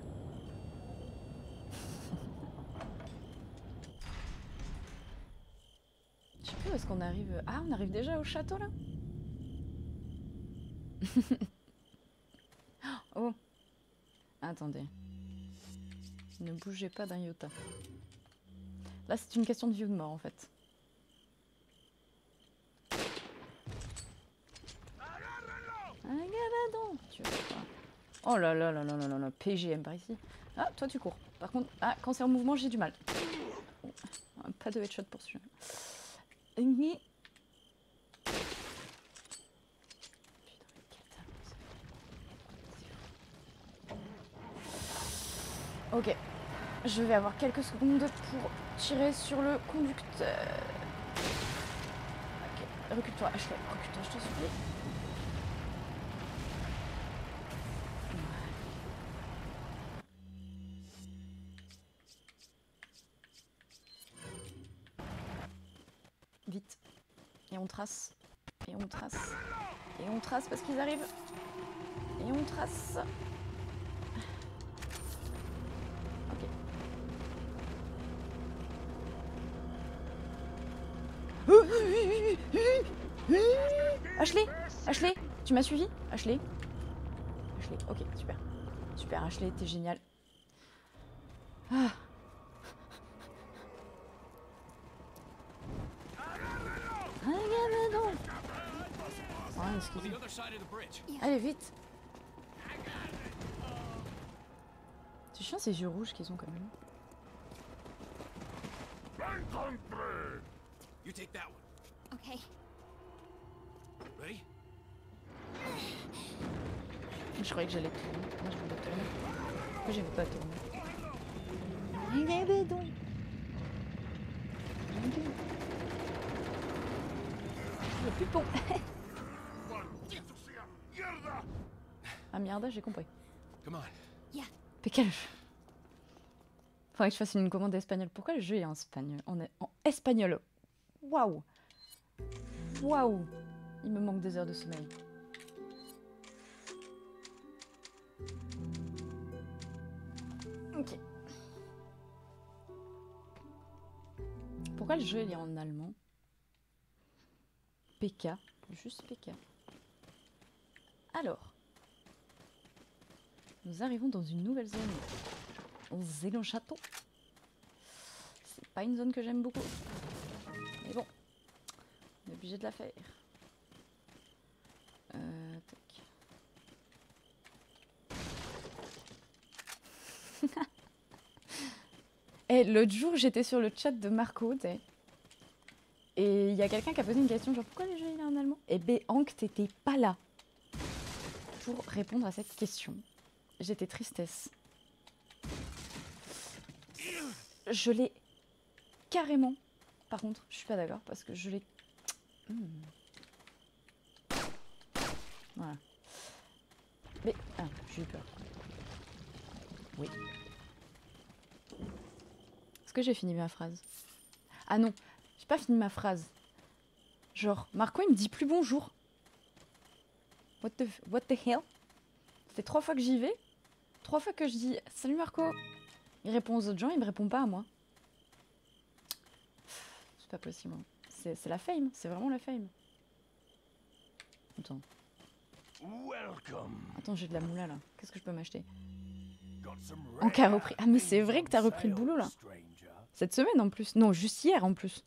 Je sais plus où est-ce qu'on arrive. Ah, on arrive déjà au château là. Oh. Attendez. Ne bougez pas d'un iota. Là, c'est une question de vie ou de mort en fait. Agadadon. Tu vois quoi? Oh là là là là là là là, P G M par ici. Ah, toi tu cours. Par contre, ah, quand c'est en mouvement, j'ai du mal. Oh, pas de headshot pour celui-là. Putain, ok, je vais avoir quelques secondes pour tirer sur le conducteur. Ok, recule-toi, Ashley, recule-toi, je te supplie. Vite. Et on trace. Et on trace. Et on trace parce qu'ils arrivent. Et on trace. Ashley, Ashley, tu m'as suivi? Ashley, Ashley, ok, super, super, Ashley, t'es génial. Ah. Ouais, excusez-moi. Allez, vite. C'est chiant ces yeux rouges qu'ils ont quand même. You take that one. Okay. Ready? Je croyais que j'allais tourner. Moi, je voulais tourner. Pourquoi j'aime pas tourner? Regardez donc. Le pupon. Ah merde, j'ai compris. Come on. Yeah. Mais quel jeu. Faudrait que je fasse une commande espagnole. Pourquoi le jeu est en espagnol? En, en espagnol. Waouh. Waouh. Il me manque des heures de sommeil. Ok. Pourquoi le jeu il est en allemand? P K. Juste P K. Alors. Nous arrivons dans une nouvelle zone. On Zélan Château. C'est pas une zone que j'aime beaucoup. Mais bon. On est obligé de la faire. Euh, tac. Et l'autre jour, j'étais sur le chat de Marco, t'sais. Et il y a quelqu'un qui a posé une question, genre pourquoi le jeu il est en allemand? Et B, Hank, t'étais pas là pour répondre à cette question. J'étais tristesse. Je l'ai carrément. Par contre, je suis pas d'accord parce que je l'ai. Hmm. Voilà. Mais. Ah, j'ai eu peur. Oui. Est-ce que j'ai fini ma phrase? Ah non, j'ai pas fini ma phrase. Genre, Marco il me dit plus bonjour. What the, what the hell? C'est trois fois que j'y vais. Trois fois que je dis salut Marco. Il répond aux autres gens, il me répond pas à moi. C'est pas possible. C'est la fame, c'est vraiment la fame. Attends. Attends, j'ai de la moula là. Qu'est-ce que je peux m'acheter? Hank a repris. Ah mais c'est vrai que t'as repris le boulot là. Cette semaine en plus. Non, juste hier en plus.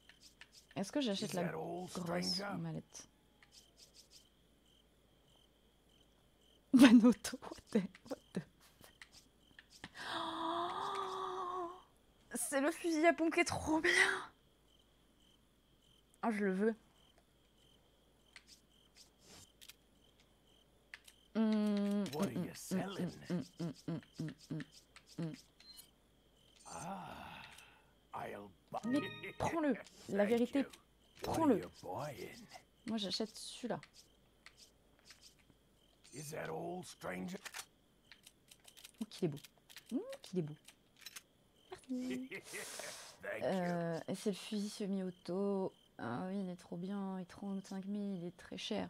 Est-ce que j'achète la grosse mallette? Manoto, what the... What the... Oh, c'est le fusil à pompe qui est trop bien. Ah, je le veux. Mm, What are mm, you mm, selling? mm, mm, mm, mm, mm, mm. Ah, I'll buy. Mais prends-le. La Thank vérité, you. What are prends-le. you buying? Moi, j'achète celui-là. Is that all, stranger? Oh, qu'il est beau. Mmh, qu'il est beau. Merci. Thank Euh, et c'est le fusil semi-auto. Ah oui, il est trop bien. Il est trente-cinq mille, il est très cher.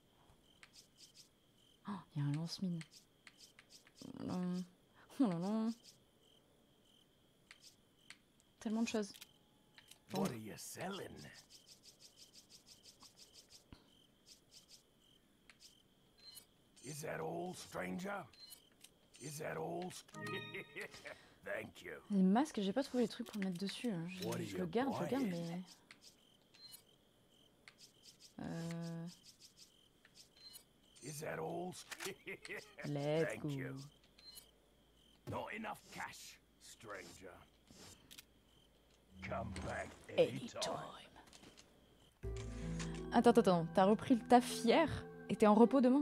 Oh, il y a un lance-mine. Oh là là. Oh là là. Tellement de choses. you. What are you selling? Is that all, stranger? Is that all? Thank you. Les masques, j'ai pas trouvé les trucs pour mettre dessus. Hein. Je, What are je you le garde, je le garde, buying? mais... Euh... Is that all? Let's Thank go. you. Not enough cash, stranger. Come back anytime. Attends, attends, attends. T'as repris le taf hier et t'es en repos demain?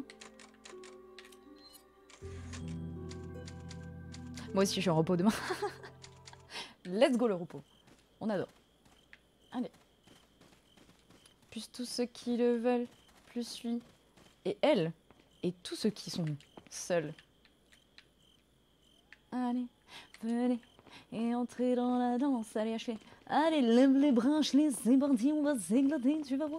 Moi aussi, je suis en repos demain. Let's go le repos. On adore. Allez. Plus tous ceux qui le veulent, plus lui et elle, et tous ceux qui sont seuls. Allez, venez et entrez dans la danse. Allez, Ashley. Allez, lève les branches, les ébardis, on va s'églater, tu vas voir.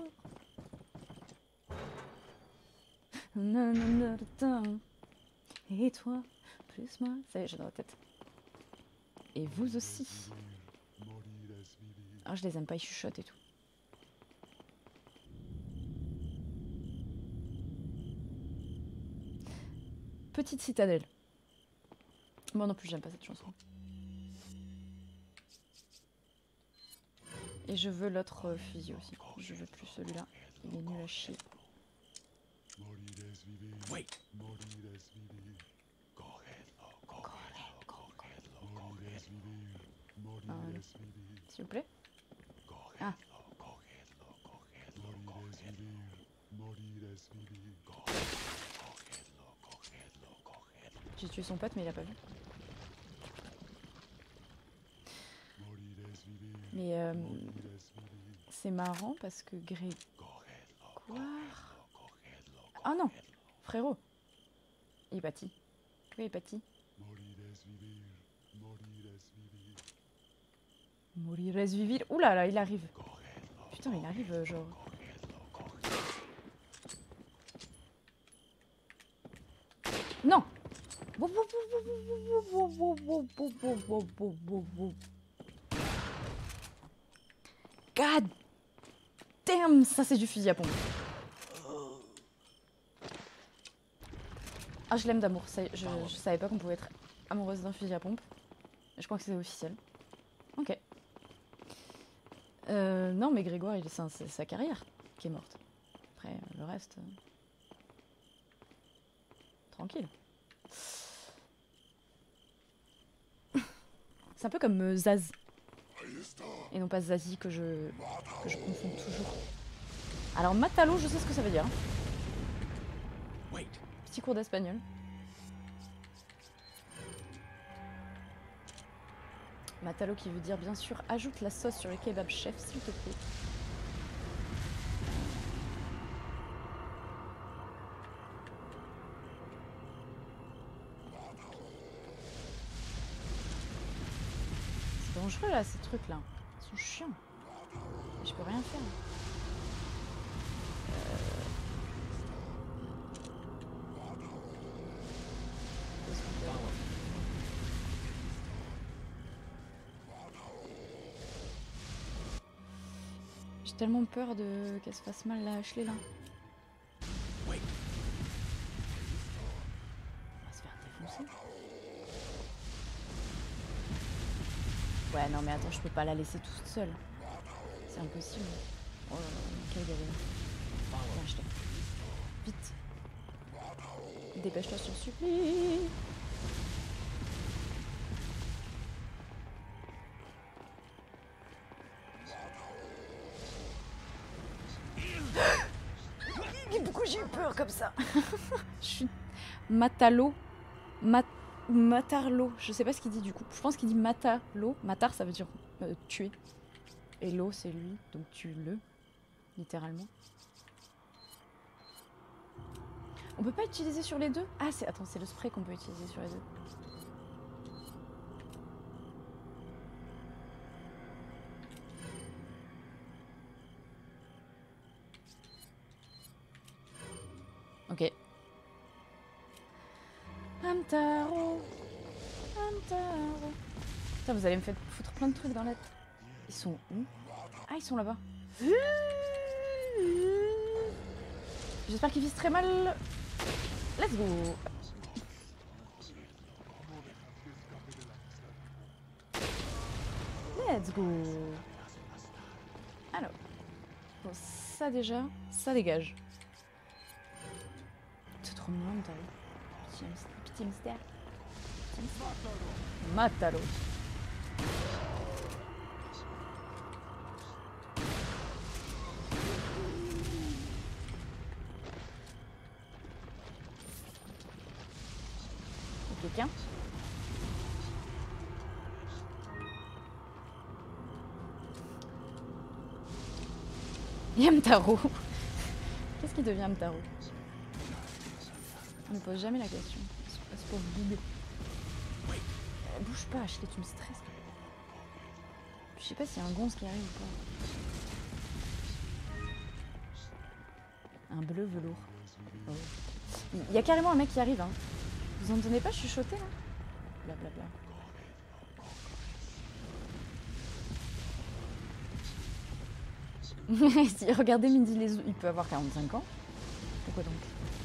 Et toi, plus moi. Ça y est, j'ai dans la tête. Et vous aussi. Ah, je les aime pas, ils chuchotent et tout. Petite citadelle. Moi non plus, j'aime pas cette chanson. Et je veux l'autre euh, fusil aussi. Je veux plus celui-là. Il est nul à chier. Wait. Euh, S'il vous plaît. Ah. J'ai tué son pote, mais il a pas vu. Mais euh, c'est marrant parce que Grégoire... Ah non, frérot. Il est parti. Oui, il est parti. Morires vivir. Ouh là là, il arrive. Putain, il arrive euh, genre. Non. God damn, ça c'est du fusil à pompe. Ah, je l'aime d'amour. Je, je savais pas qu'on pouvait être amoureuse d'un fusil à pompe. Je crois que c'est officiel. Ok. Euh, non, mais Grégoire, c'est sa carrière qui est morte. Après, le reste... Euh... Tranquille. C'est un peu comme euh, Zaz. Et non pas Zazie que je, que je confonds toujours. Alors, Matalo, je sais ce que ça veut dire. Petit cours d'espagnol. Matalo qui veut dire bien sûr ajoute la sauce sur les kebabs chef s'il te plaît. C'est dangereux là ces trucs là. Ils sont chiants. Je peux rien faire. J'ai tellement peur de qu'elle se fasse mal la Ashley là. On va se faire défoncer. Ouais non mais attends, je peux pas la laisser toute seule. C'est impossible. Oh là là, quelle galère. Viens, Ashley. Vite. dépêche-toi, je te supplie. Pourquoi j'ai eu peur comme ça? Je suis... Matalo. Mat... Matarlo. Je sais pas ce qu'il dit du coup. Je pense qu'il dit Matalo. Matar, ça veut dire euh, tuer. Et l'eau, c'est lui. Donc tue-le. Littéralement. On peut pas utiliser sur les deux? Ah, c'est... Attends, c'est le spray qu'on peut utiliser sur les deux. Ok. Hamtaro. Hamtaro. Putain, vous allez me faire foutre plein de trucs dans la tête. Ils sont où? Ah, ils sont là-bas. J'espère qu'ils visent très mal. Let's go. Let's go. Alors. Bon, ça déjà, ça dégage. C'est trop mignon, t'as vu. Petit hamster. Petit hamster. Matalo. Quelqu'un? Hamtaro. Qu'est-ce qui devient Hamtaro? On ne pose jamais la question. Ce pauvre bide. Euh, bouge pas, Ashley, tu me stresses. Je sais pas s'il y a un gonze qui arrive ou pas. Un bleu velours. Oh. Il y a carrément un mec qui arrive, hein. Vous entendez pas chuchoter là? Blablabla. Si, regardez Mindy les... Il peut avoir quarante-cinq ans. Pourquoi donc?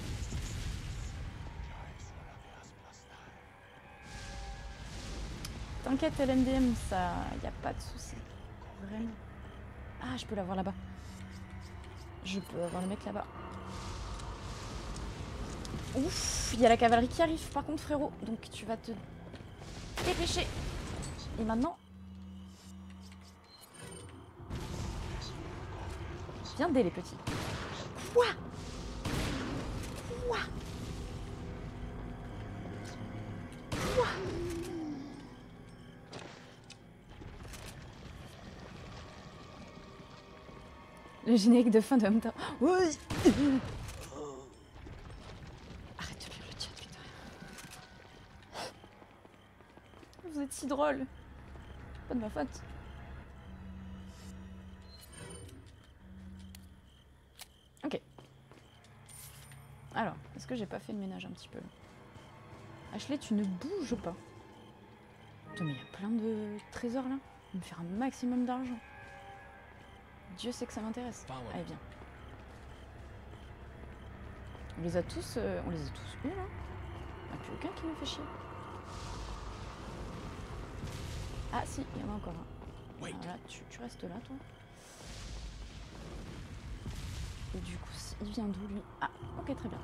T'inquiète L M D M, ça... Y a pas de souci. Vraiment. Ah, je peux l'avoir là-bas. Je peux avoir le mec là-bas. Ouf, il y a la cavalerie qui arrive par contre frérot. Donc tu vas te dépêcher. Et maintenant... Viendez les petits. Quoi? Quoi? Quoi? Le générique de fin de même temps. Oui. Arrête de lire le chat, putain. Vous êtes si drôle. Pas de ma faute. Ok. Alors, est-ce que j'ai pas fait le ménage un petit peu là? Ashley, tu ne bouges pas. Putain, mais il y a plein de trésors là. Je vais me faire un maximum d'argent. Dieu sait que ça m'intéresse. Allez, viens. On les a tous... Euh, on les a tous eus, là. Il n'y a plus aucun qui nous fait chier. Ah, si, il y en a encore un. Voilà, tu, tu restes là, toi. Et du coup, il vient d'où, lui? Ah, ok, très bien.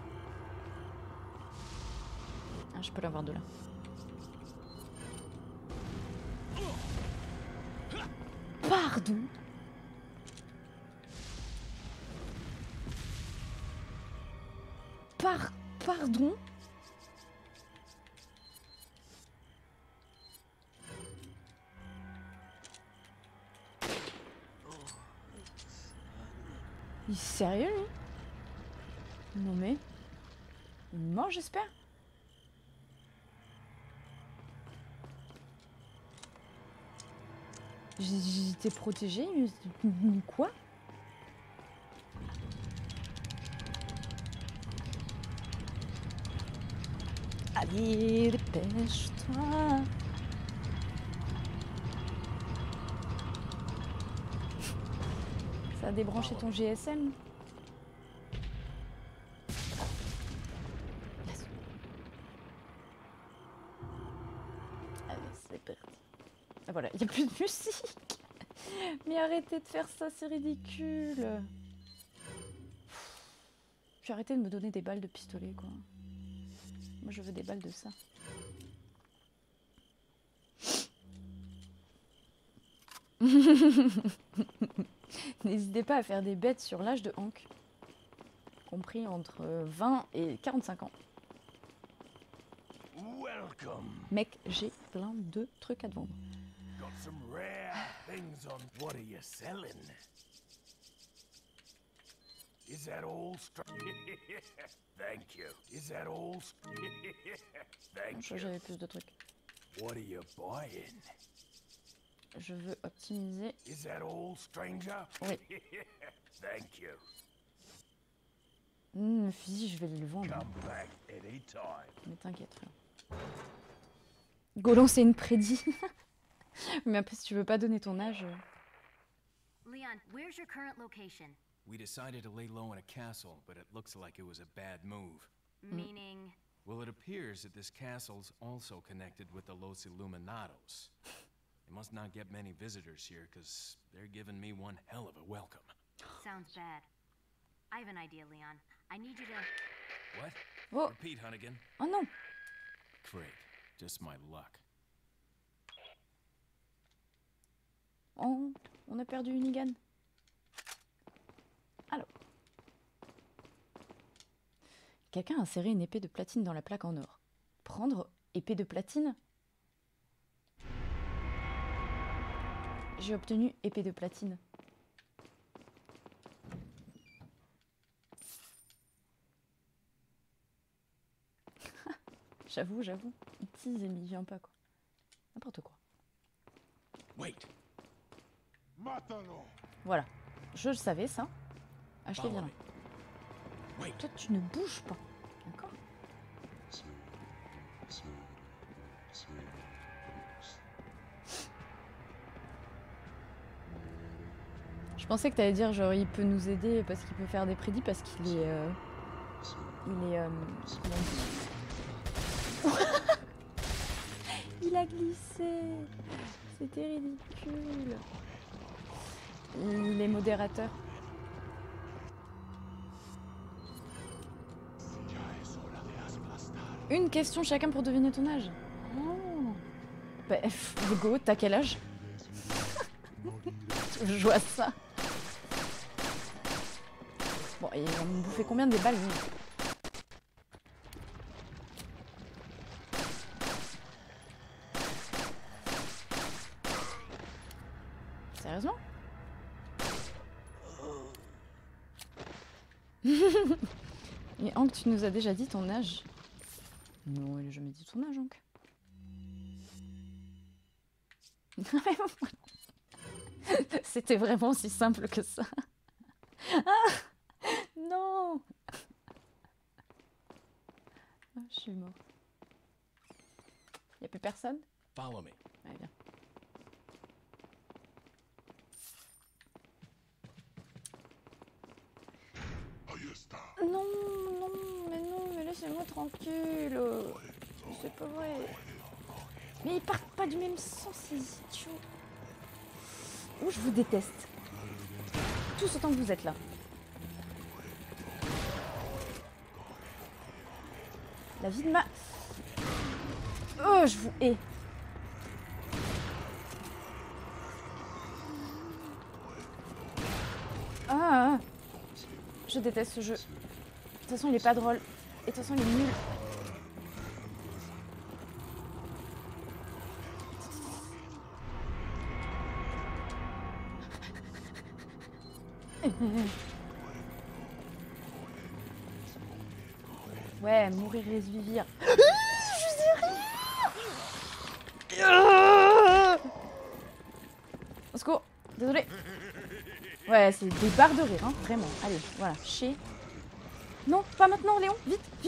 Ah, je peux l'avoir de là. Pardon? Par... Pardon? Il est sérieux, lui? Non mais... Il est mort, j'espère? J'étais protégée, mais... Quoi? Allez, dépêche-toi. Ça a débranché ton G S M? Allez, c'est parti. Ah voilà, il n'y a plus de musique. Mais arrêtez de faire ça, c'est ridicule. Puis arrêtez de me donner des balles de pistolet, quoi. Moi je veux des balles de ça. N'hésitez pas à faire des bêtes sur l'âge de Hank. Compris entre vingt et quarante-cinq ans. Welcome. Mec, j'ai plein de trucs à te vendre. Got some rare things on. What are you selling? Is that all? Thank you. Is that all? Thank Je you. j'avais plus de trucs. What are you buying? Je veux optimiser. Is that all, stranger? Oui. Thank you. Mmh, fusil, je vais le vendre. Come back anytime. Mais t'inquiète, frère. Golan, c'est une prédit. Mais après, si tu veux pas donner ton âge... euh, Leon, where's your current location? We decided to lay low in a castle, but it looks like it was a bad move. Meaning... Well, it appears that this castle's also connected with the Los Illuminados. They must not get many visitors here, because they're giving me one hell of a welcome. Sounds bad. I have an idea, Leon. I need you to... What? Oh, Repeat, Hunnigan. oh non. Great. Just my luck. Oh, on a perdu Unigan. Alors. Quelqu'un a inséré une épée de platine dans la plaque en or. Prendre épée de platine. J'ai obtenu épée de platine. J'avoue, j'avoue. Il tease et il vient pas, quoi. N'importe quoi. Wait. Voilà. Je le savais, ça. Achetez, viens là. Wait. Toi, tu ne bouges pas. D'accord? Je pensais que t'allais dire, genre, il peut nous aider parce qu'il peut faire des prédits parce qu'il est... Euh... Il est... Euh... comment on dit? Il a glissé. C'était ridicule. Il est modérateur. Une question chacun pour deviner ton âge. Oh. Bah, Hugo, t'as quel âge? Je joue à ça. Bon, il va me bouffer combien de balles, lui? Sérieusement? Mais Hank, tu nous as déjà dit ton âge. Non, il a jamais dit ton âge, Hank. C'était vraiment si simple que ça. Ah non. Ah, je suis mort. Y'a plus personne? Follow me. Allez, viens. Non, non, mais non, mais laissez-moi tranquille. C'est pas vrai. Mais ils partent pas du même sens, ces idiots. Oh, je vous déteste. Tous autant que vous êtes là. La vie de ma... Oh, je vous hais. Ah, je déteste ce jeu. De toute façon, il est pas drôle. Et de toute façon, il est nul. Ouais, mourir et se vivre. Je sais rien. Au secours. Désolé. Ouais, c'est des barres de rire, hein, vraiment. Allez, voilà, chez... Non, pas maintenant, Léon. Vite, vite.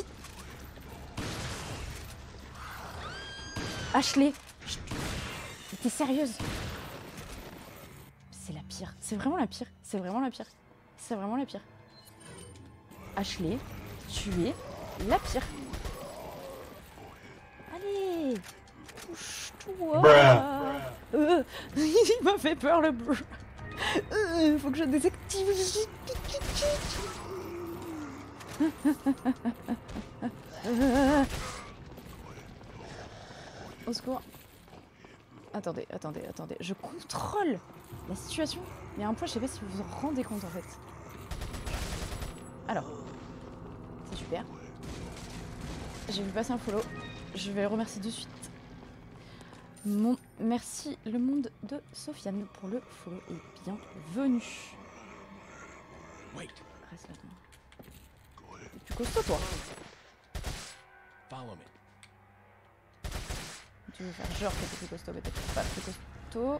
Ashley. T'es sérieuse? C'est la pire. C'est vraiment la pire. C'est vraiment la pire. C'est vraiment la pire. Ashley, tu es la pire. Allez. Touche-toi. Euh, il m'a fait peur, le brr. Euh, faut que je désactive. euh, Au secours. Attendez, attendez, attendez. Je contrôle la situation. Il y a un point, je sais pas si vous vous en rendez compte en fait. Alors. C'est super. J'ai vu passer un follow. Je vais le remercier de suite. Mon... Merci le monde de Sofiane pour le follow et bienvenue. Reste là-dedans. T'es plus costaud toi. Follow me. Tu veux faire genre que t'es plus costaud, mais t'es pas plus costaud.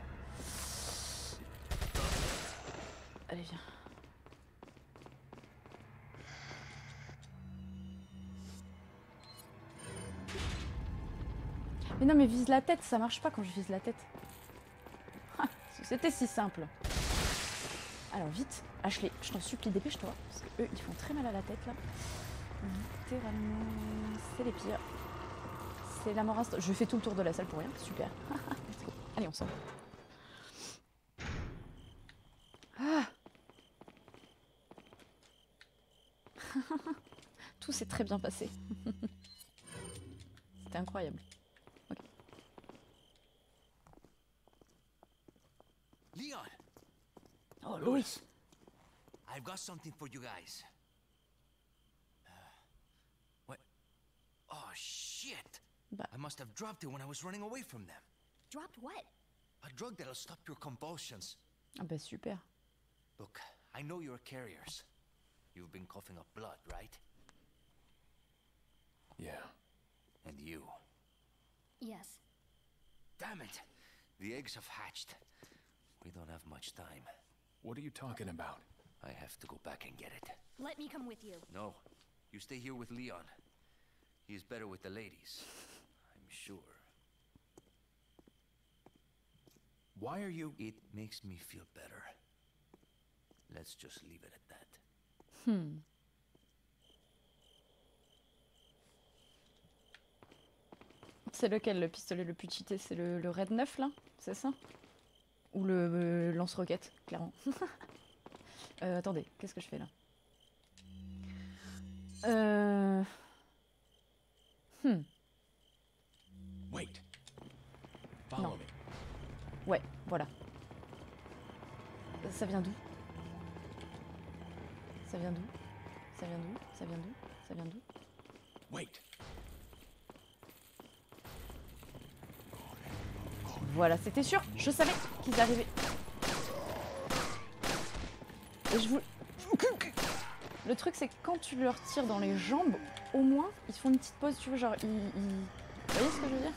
Allez, viens. Mais non, mais vise la tête, ça marche pas quand je vise la tête. C'était si simple. Alors vite, Ashley, je t'en supplie, dépêche-toi. Parce que eux, ils font très mal à la tête là. Littéralement, c'est les pires. C'est la mort instant. Je fais tout le tour de la salle pour rien, super. Allez, on sort. Ah. Tout s'est très bien passé. C'était incroyable. Okay. Leon! Oh, Louis! I've got something for you guys. Uh, what? Oh, shit! Bah. I must have dropped it when I was running away from them. Dropped what? A drug that'll stop your convulsions. Ah bah super. Look, I know you're carriers. You've been coughing up blood, right? Yeah. And you. Yes. Damn it! The eggs have hatched. We don't have much time. What are you talking about? I have to go back and get it. Let me come with you. No, you stay here with Leon. He is better with the ladies, I'm sure. Why are you... It makes me feel better. Let's just leave it at that. Hmm. C'est lequel le pistolet le plus cheaté? C'est le, le Red neuf là? C'est ça? Ou le, le lance-roquette, clairement. euh, attendez, qu'est-ce que je fais là? Euh... Hmm. Wait. Follow Non. me. Ouais, voilà. Ça vient d'où? Ça vient d'où? Ça vient d'où? Ça vient d'où? Ça vient d'où? Wait. Voilà, c'était sûr. Je savais qu'ils arrivaient. Et je vous... Le truc, c'est que quand tu leur tires dans les jambes, au moins, ils font une petite pause, tu vois, genre, ils... ils... Vous voyez ce que je veux dire?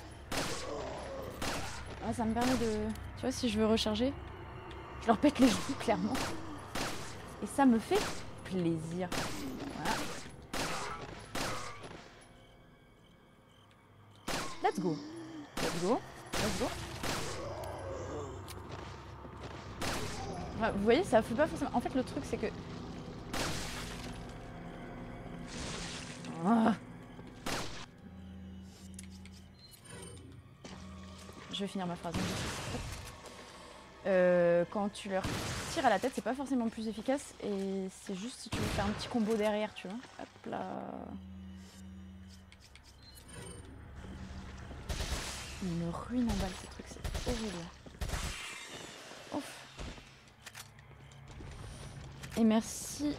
Ah, ça me permet de... Tu vois, si je veux recharger, je leur pète les genoux, clairement. Et ça me fait plaisir. Voilà. Let's go. Let's go. Let's go. Vous voyez, ça fait pas forcément... En fait, le truc, c'est que... Ah. Je vais finir ma phrase. Euh, quand tu leur tires à la tête, c'est pas forcément plus efficace. Et c'est juste si tu veux faire un petit combo derrière, tu vois. Hop là. Il me ruine en balle, ces trucs. C'est horrible. Ouf. Et merci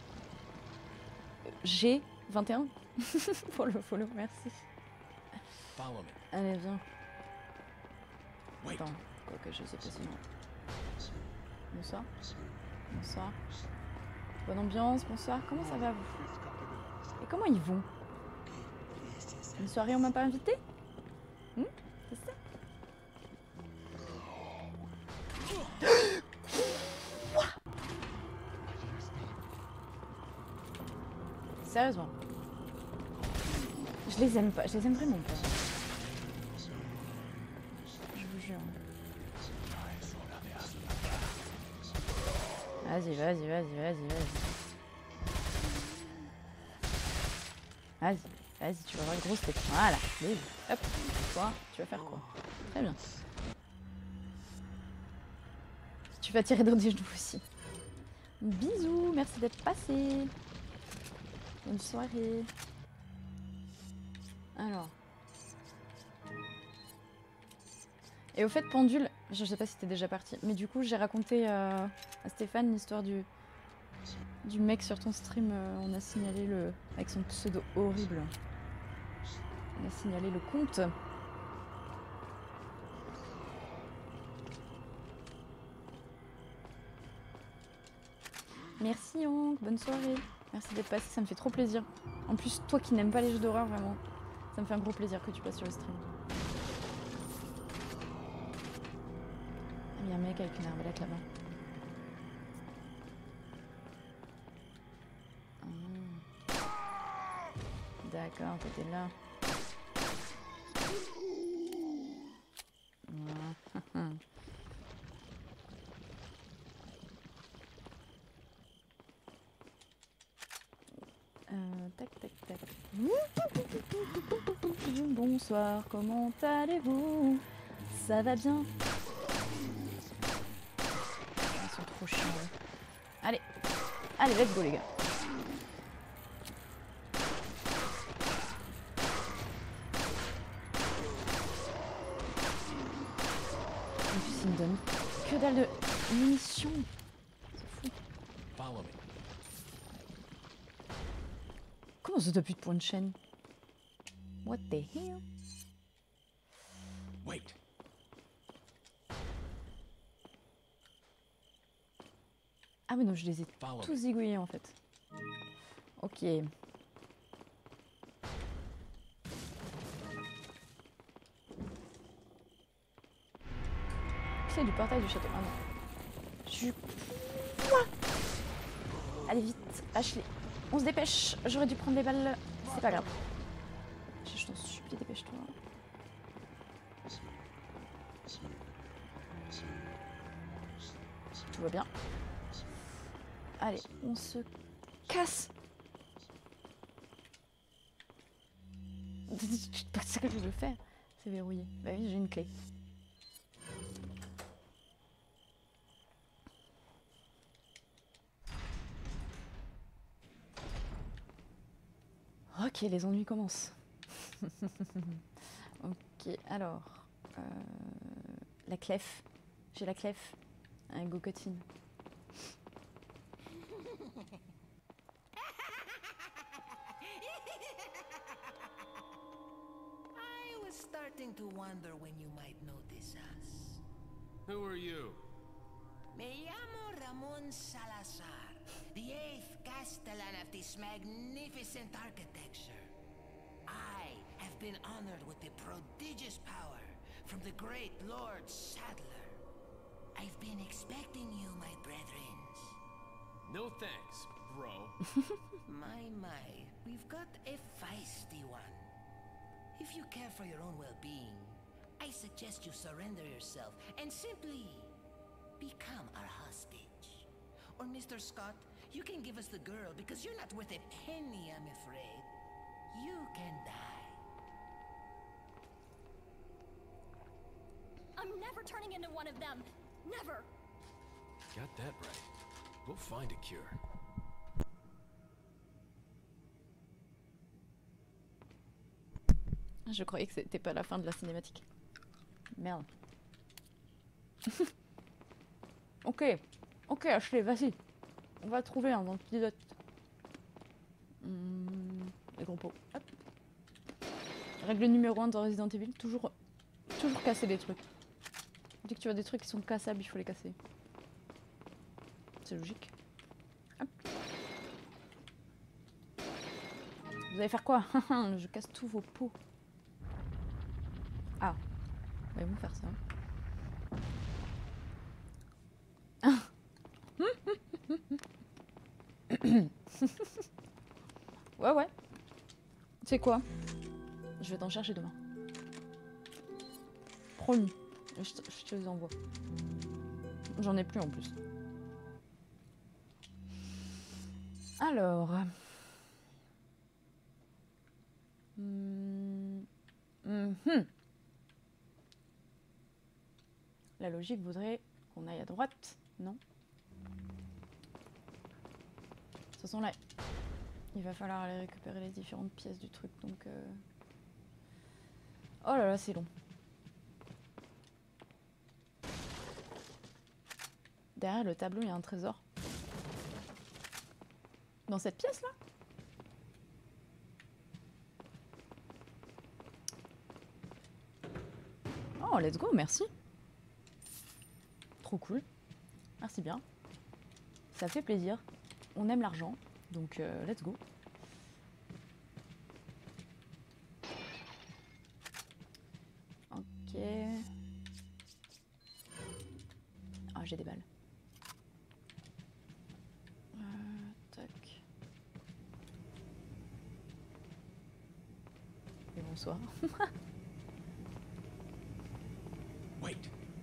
G vingt et un pour le follow, merci. Follow me. Allez, viens. Wait. Attends, quoi que je sais pas sinon. Bonsoir. Bonsoir. Bonne ambiance, bonsoir. Comment ça va vous? Et comment ils vont? Une soirée on m'a pas invité? Hmm? C'est ça? Sérieusement. Je les aime pas, je les aime vraiment pas. Je vous jure. Vas-y, vas-y, vas-y, vas-y, vas-y. Vas-y, vas-y, tu vas avoir une grosse tête. Voilà, vas-y. Hop, toi, tu vas faire quoi? Très bien. Tu vas tirer dans des genoux aussi. Bisous, merci d'être passé. Bonne soirée. Alors. Et au fait, Pendule, je sais pas si t'es déjà parti, mais du coup, j'ai raconté euh, à Stéphane l'histoire du, du mec sur ton stream. Euh, on a signalé le. Avec son pseudo horrible. On a signalé le compte. Merci Hank, bonne soirée. Merci d'être passé, ça me fait trop plaisir. En plus, toi qui n'aimes pas les jeux d'horreur, vraiment, ça me fait un gros plaisir que tu passes sur le stream. Il y a un mec avec une arbalète là-bas. Ah. D'accord, t'étais là. Ah. Euh, tac, tac, tac. Bonsoir, comment allez-vous? Ça va bien? Ils sont trop chiants. Allez, allez, let's go les gars. En plus, ils me donnent que dalle de munitions. C'est fou. Comment ça t'as plus de points de chaîne? What the hell? Wait. Ah mais non, je les ai tous zigouillés en fait. Ok. Clé du portail du château. Ah non. Je... Allez vite, Ashley. On se dépêche. J'aurais dû prendre les balles. C'est pas grave. Je t'en supplie, dépêche-toi. Tout va bien. Allez, on se casse. C'est ça que je veux faire. C'est verrouillé. Bah oui, j'ai une clé. Ok, les ennuis commencent. Ok, alors... Euh, la clef. J'ai la clef. Un gocotine. I was starting to wonder when you might notice us. Who are you? Me llamo Ramon Salazar, the eighth Castellan of this magnificent architecture. I have been honored with the prodigious power from the great Lord Sadler. I've been expecting you, my brethrens. No thanks, bro. My, my, we've got a feisty one. If you care for your own well-being, I suggest you surrender yourself and simply become our hostage. Or Mister Scott, you can give us the girl because you're not worth a penny, I'm afraid. You can die. I'm never turning into one of them. Never. Got that right. We'll find a cure. Je croyais que c'était pas la fin de la cinématique. Merde. Ok. Ok, Ashley, vas-y. On va trouver un antidote. Hum, les gros pots. Hop. Règle numéro un dans Resident Evil, toujours, toujours casser des trucs. Dès que tu vois des trucs qui sont cassables, il faut les casser. C'est logique. Hop. Vous allez faire quoi? Je casse tous vos pots. Ah. Bah, ils vont faire ça. Ouais, ouais. Tu sais quoi? Je vais t'en chercher demain. Promis. Je te, je te les envoie. J'en ai plus en plus. Alors. Mmh. Mmh. La logique voudrait qu'on aille à droite, non? De toute façon, là, il va falloir aller récupérer les différentes pièces du truc, donc... Euh... Oh là là, c'est long. Derrière le tableau, il y a un trésor. Dans cette pièce-là? Oh, let's go, merci. Trop cool. Merci bien. Ça fait plaisir. On aime l'argent, donc euh, let's go. Ok. Ah, j'ai des balles. Euh, tac. Et bonsoir. Wait.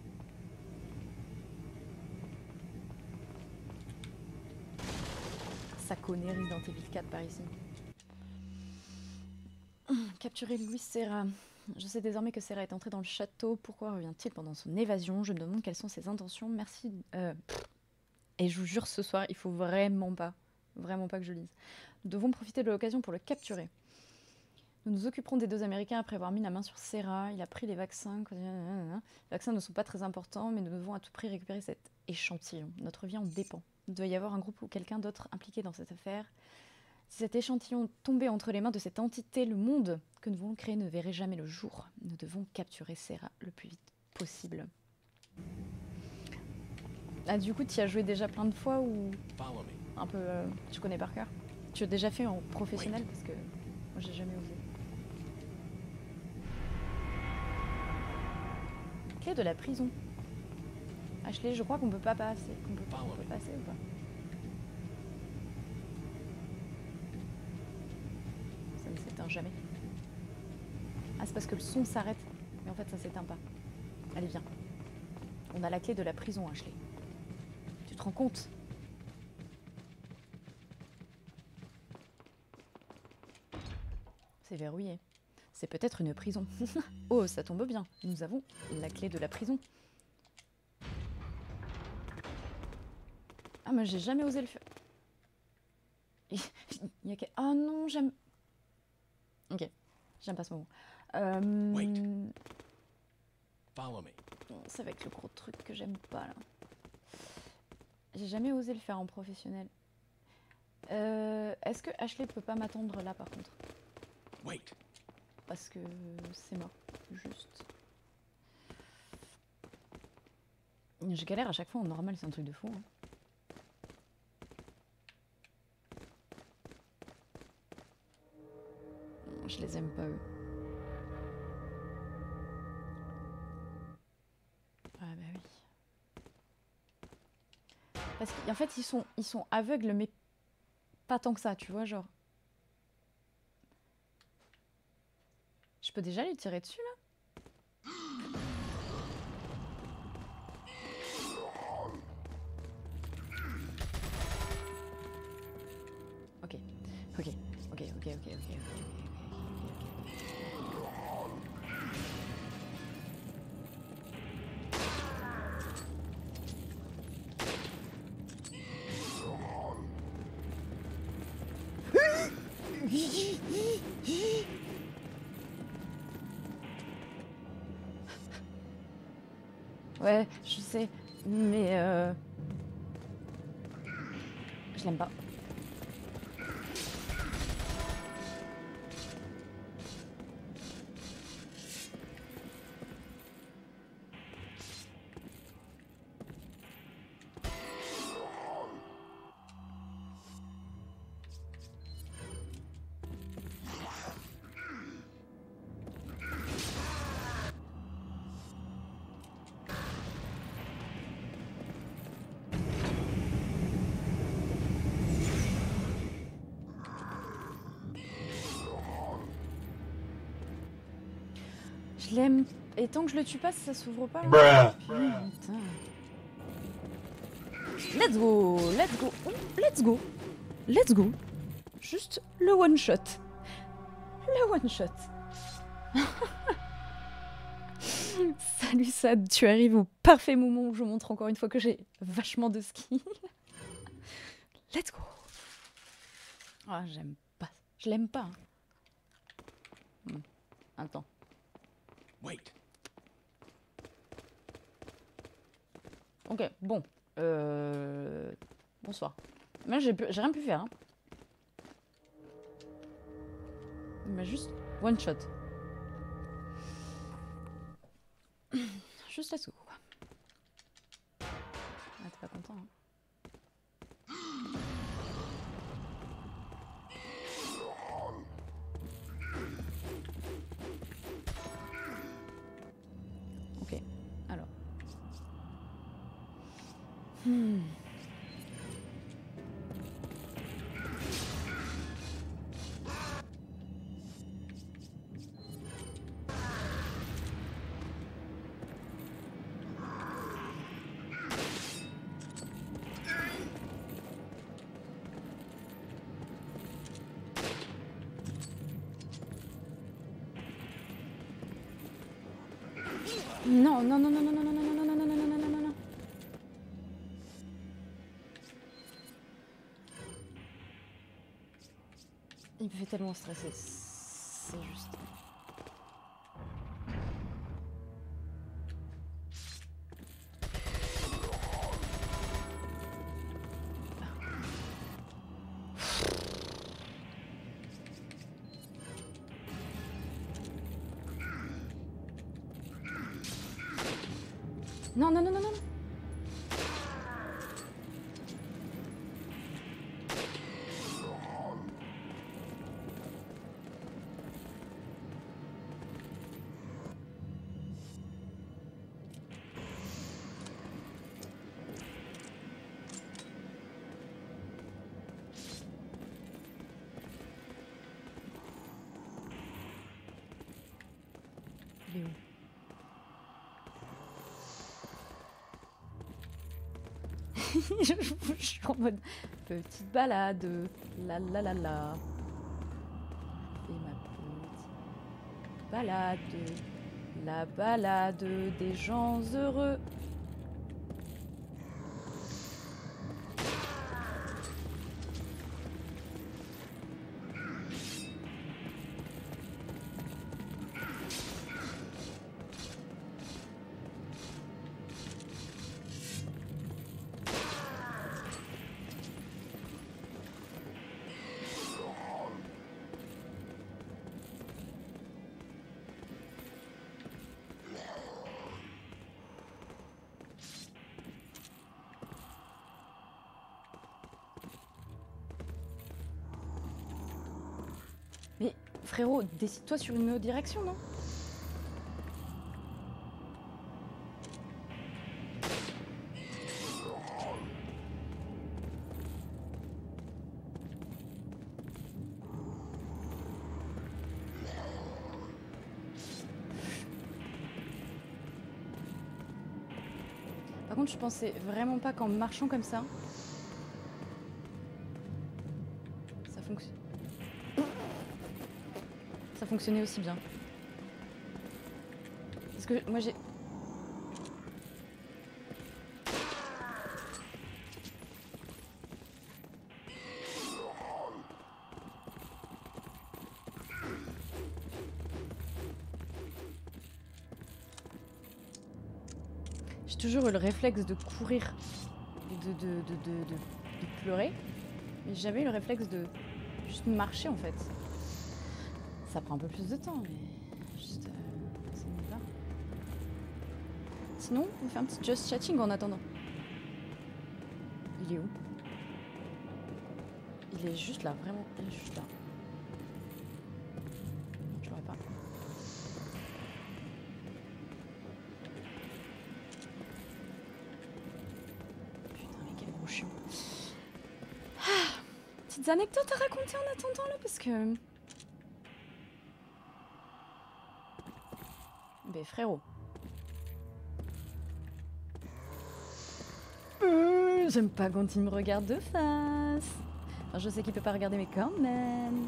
Ça connaît Resident Evil quatre par ici. Capturer Louis Serra. Je sais désormais que Serra est entré dans le château. Pourquoi revient-il pendant son évasion? Je me demande quelles sont ses intentions. Merci. Euh, et je vous jure, ce soir, il faut vraiment pas, vraiment pas que je lise. Nous devons profiter de l'occasion pour le capturer. Nous nous occuperons des deux Américains après avoir mis la main sur Serra. Il a pris les vaccins. Les vaccins ne sont pas très importants, mais nous devons à tout prix récupérer cet échantillon. Notre vie en dépend. Il doit y avoir un groupe ou quelqu'un d'autre impliqué dans cette affaire. Si cet échantillon tombait entre les mains de cette entité, le monde que nous voulons créer ne verrait jamais le jour. Nous devons capturer Serra le plus vite possible. Ah, du coup, tu y as joué déjà plein de fois ou un peu, euh, tu connais par cœur? Tu as déjà fait en professionnel? Parce que moi, j'ai jamais osé. Clé de la prison. Ashley, je crois qu'on peut pas passer. Qu'on peut, on peut passer ou pas? Ça ne s'éteint jamais. Ah, c'est parce que le son s'arrête. Mais en fait, ça s'éteint pas. Allez, viens. On a la clé de la prison, Ashley. Tu te rends compte? C'est verrouillé. C'est peut-être une prison. Oh, ça tombe bien. Nous avons la clé de la prison. Ah, mais j'ai jamais osé le faire. Il y a que... Oh non, j'aime... Ok, j'aime pas ce moment. Euh... Wait. Follow me. Ça va être le gros truc que j'aime pas, là. J'ai jamais osé le faire en professionnel. Euh... Est-ce que Ashley peut pas m'attendre là, par contre? Wait. Parce que c'est mort, juste. Je galère à chaque fois en normal, c'est un truc de fou. Hein. Je les aime pas, eux. Ah bah oui. Parce qu'en fait, ils sont, ils sont aveugles, mais pas tant que ça, tu vois, genre... Je peux déjà lui tirer dessus, là? Ok, ok, ok, ok, ok, ok, ok. Ouais, je sais, mais euh... je l'aime pas. Je l'aime. Et tant que je le tue pas, ça s'ouvre pas là. Putain. Let's go, let's go, let's go, let's go. Juste le one shot. Le one shot. Salut Sad, tu arrives au parfait moment où je montre encore une fois que j'ai vachement de skill. Let's go. Ah, j'aime pas. Je l'aime pas. Hmm. Attends. Wait. Ok, bon. Euh... Bonsoir. Moi, j'ai pu- j'ai rien pu faire. Hein. Il m'a juste one shot. Juste là-dessous. Ah, t'es pas content, hein. Ok, alors. Hmm. Non, non, non, non, non, non, non, non, non, non, non, non, non, non, non, non. Il me fait tellement stresser. C'est juste. Non, non, non, non, non. Il est où? je, je suis en mode petite balade, la la la la. Et ma petite balade, la balade des gens heureux. Mais frérot, décide-toi sur une autre direction, non? Par contre, je pensais vraiment pas qu'en marchant comme ça, ça fonctionne. Ça fonctionnait aussi bien. Parce que moi j'ai... J'ai toujours eu le réflexe de courir et de, de, de, de, de, de pleurer. Mais j'ai jamais eu le réflexe de juste marcher en fait. Ça prend un peu plus de temps, mais juste... Euh, ça me va. Sinon, on fait un petit just chatting en attendant. Il est où? Il est juste là, vraiment. Il est juste là. Non, je l'aurais pas. Putain, mais quel gros chiant. Ah, petites anecdotes à raconter en attendant là, parce que... Mais frérot. Euh, J'aime pas quand il me regarde de face. Enfin, je sais qu'il peut pas regarder, mais quand même.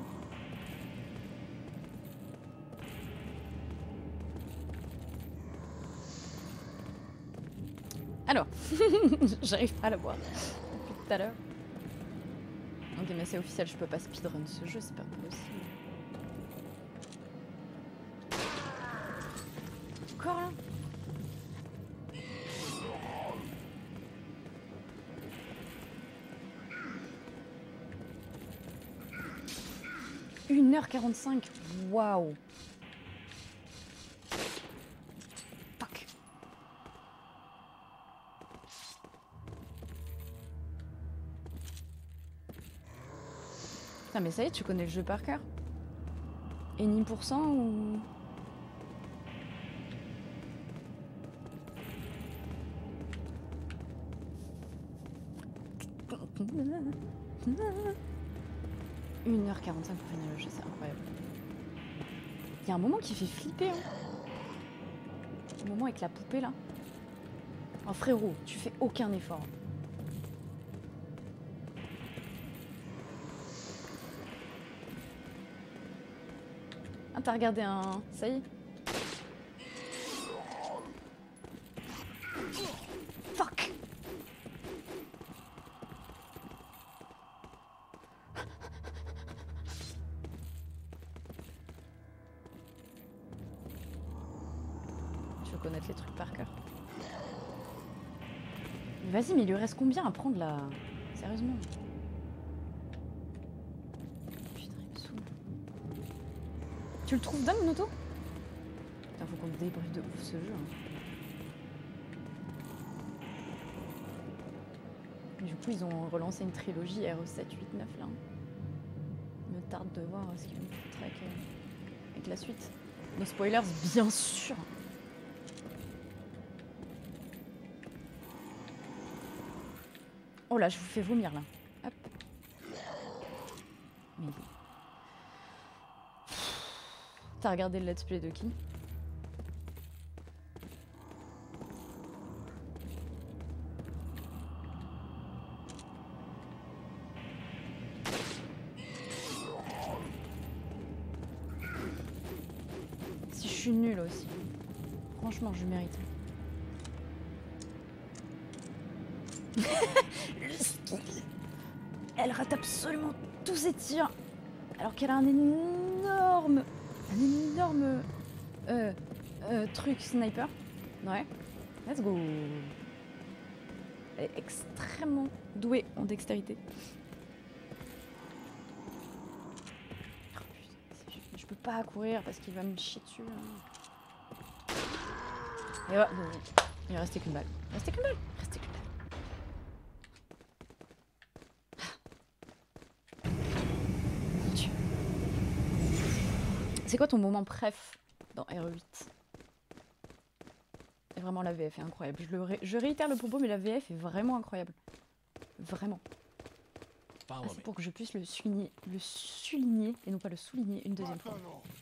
Alors, j'arrive pas à la voir depuis tout à l'heure. Ok, mais c'est officiel, je peux pas speedrun ce jeu, c'est pas possible. Encore là? une heure quarante-cinq. Waouh. Fuck. Putain mais ça y est, tu connais le jeu par cœur. Énigme pour cent ou... une heure quarante-cinq pour finir le jeu, c'est incroyable. Il y a un moment qui fait flipper. Hein. Le moment avec la poupée là. Oh frérot, tu fais aucun effort. Ah t'as regardé un... Ça y est. Fuck. Tu veux connaître les trucs par cœur. Vas-y, mais il lui reste combien à prendre là? Sérieusement. Putain, il me saoule. Tu le trouves dingue, Noto? Putain, faut qu'on débriefe de ouf ce jeu. Hein. Du coup, ils ont relancé une trilogie R E sept, huit, neuf là. Il me tarde de voir ce qu'ils vont foutre avec, euh, avec la suite. Nos spoilers, bien sûr. Oh là, je vous fais vomir là. Hop. Mais... T'as regardé le let's play de qui? Si je suis nulle aussi. Franchement, je mérite. Elle rate absolument tous ses tirs, alors qu'elle a un énorme, un énorme euh, euh, truc sniper. Ouais, let's go. Elle est extrêmement douée en dextérité. Oh, putain, je, je peux pas courir parce qu'il va me chier dessus. Hein. Et voilà, bon, il restait qu'une balle. Il restait qu'une balle. Il restait qu'une balle. C'est quoi ton moment préf dans R E huit? Et vraiment, la V F est incroyable. Je, le ré... je réitère le propos, mais la V F est vraiment incroyable. Vraiment. Ah, c'est pour que je puisse le souligner, le souligner et non pas le souligner une deuxième fois.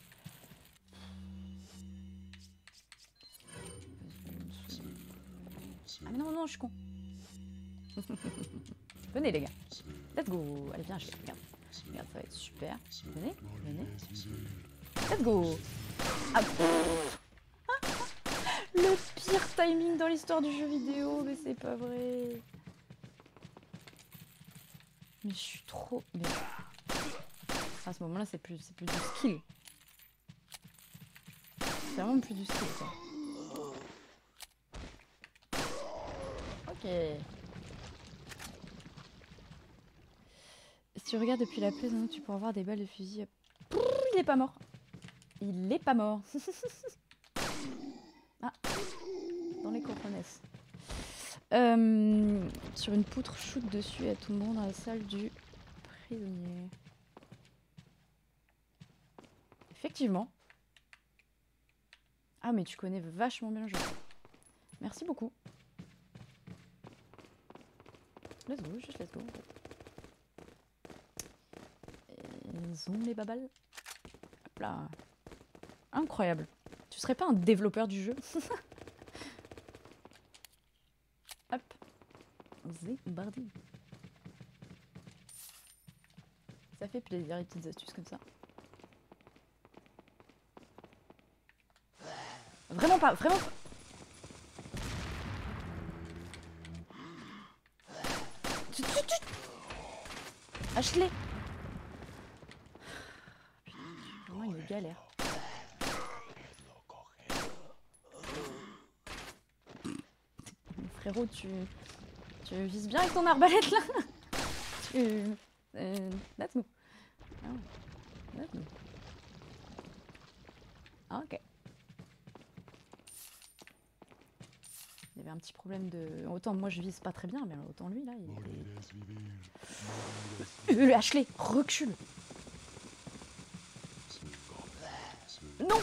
Ah mais non, non, je suis con. Venez les gars. Let's go. Allez, viens, regarde. Regarde, ça va être super. Venez, venez. Let's go. Ah. Le pire timing dans l'histoire du jeu vidéo, mais c'est pas vrai. Mais je suis trop... Mais... À ce moment-là, c'est plus, c'est plus du skill. C'est vraiment plus du skill, quoi. Ok. Si tu regardes depuis la place, tu pourras voir des balles de fusil. Il est pas mort. Il est pas mort. Ah. Dans les coconuts. Euh, sur une poutre, shoot dessus à tout le monde dans la salle du prisonnier. Effectivement. Ah mais tu connais vachement bien le jeu. Merci beaucoup. Let's go, juste let's go. Ils ont les babales. Hop là. Incroyable. Tu serais pas un développeur du jeu? Hop. Zébardi. Ça fait plaisir les petites astuces comme ça. Vraiment pas, vraiment pas. Ashley. Vraiment une galère. Frérot, tu, tu vises bien avec ton arbalète là. Tu... Euh, let's go. Ah ouais. Ok. Il y avait un petit problème de... Autant moi je vise pas très bien, mais autant lui là, il était... Euh, Ashley, recule. Non.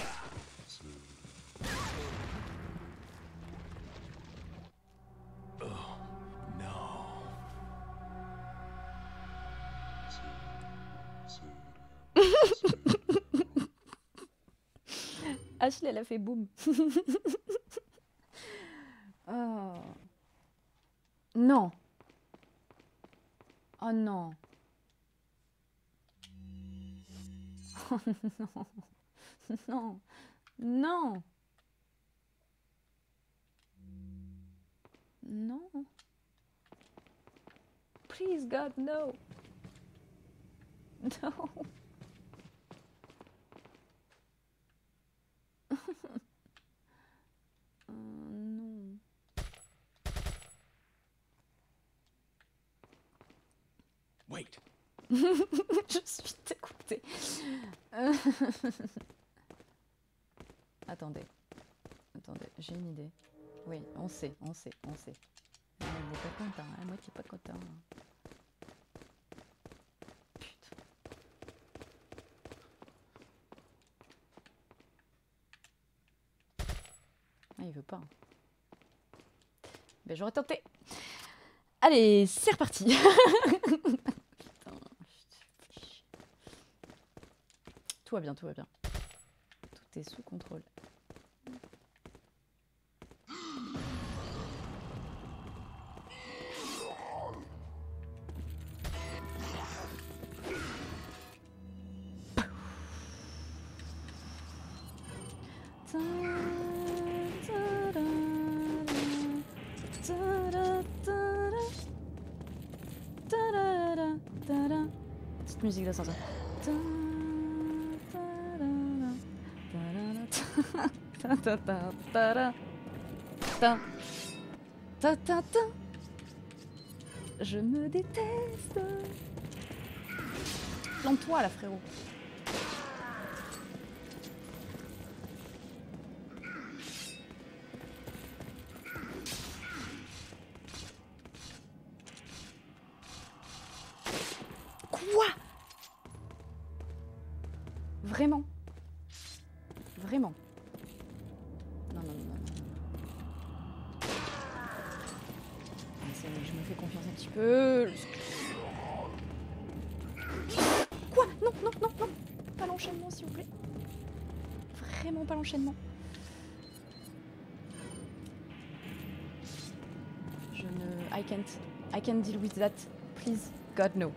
Ashley, elle a fait boum. Oh. Non. Oh non. Oh non. Non. Non. Non. Please God, no. No. Oh, non. Wait. Je suis dégoûtée. Euh. Attendez. Attendez, j'ai une idée. Oui, on sait, on sait, on sait. Elle n'est pas content, hein, moi qui est pas content. Putain. Ah, il veut pas. Ben, j'aurais tenté. Allez, c'est reparti. Putain, tout va bien, tout va bien. Tout est sous contrôle. Petite musique d'ascenseur. Je me déteste. Plante-toi là, frérot. Quoi? Vraiment? Vraiment? Non, non, non, non. Je me fais confiance un petit peu. Quoi? Non, non, non, non. Pas l'enchaînement, s'il vous plaît. Vraiment pas l'enchaînement. Je ne... I can't. I can't deal with that. Please, God, no.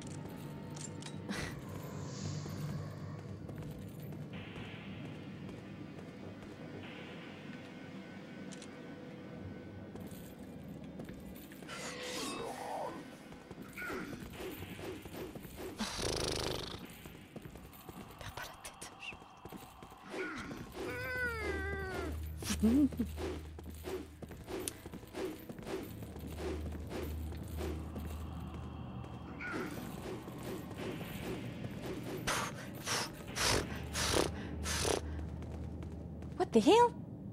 What the hell?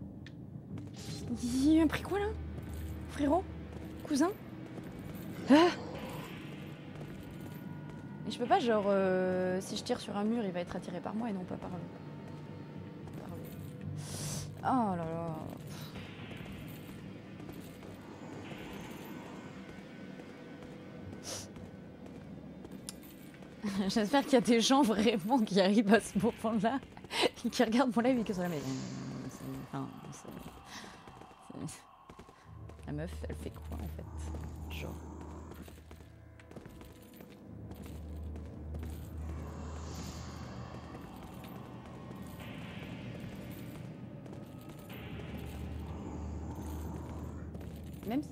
Il m'a pris quoi là? Frérot? Cousin? Ah! Et je peux pas genre euh, si je tire sur un mur il va être attiré par moi et non pas par le... Par le... Oh là là. J'espère qu'il y a des gens vraiment qui arrivent à ce moment-là et qui regardent mon live et qui sont là mais... Enfin, la meuf, elle fait quoi en fait? Genre... Même si...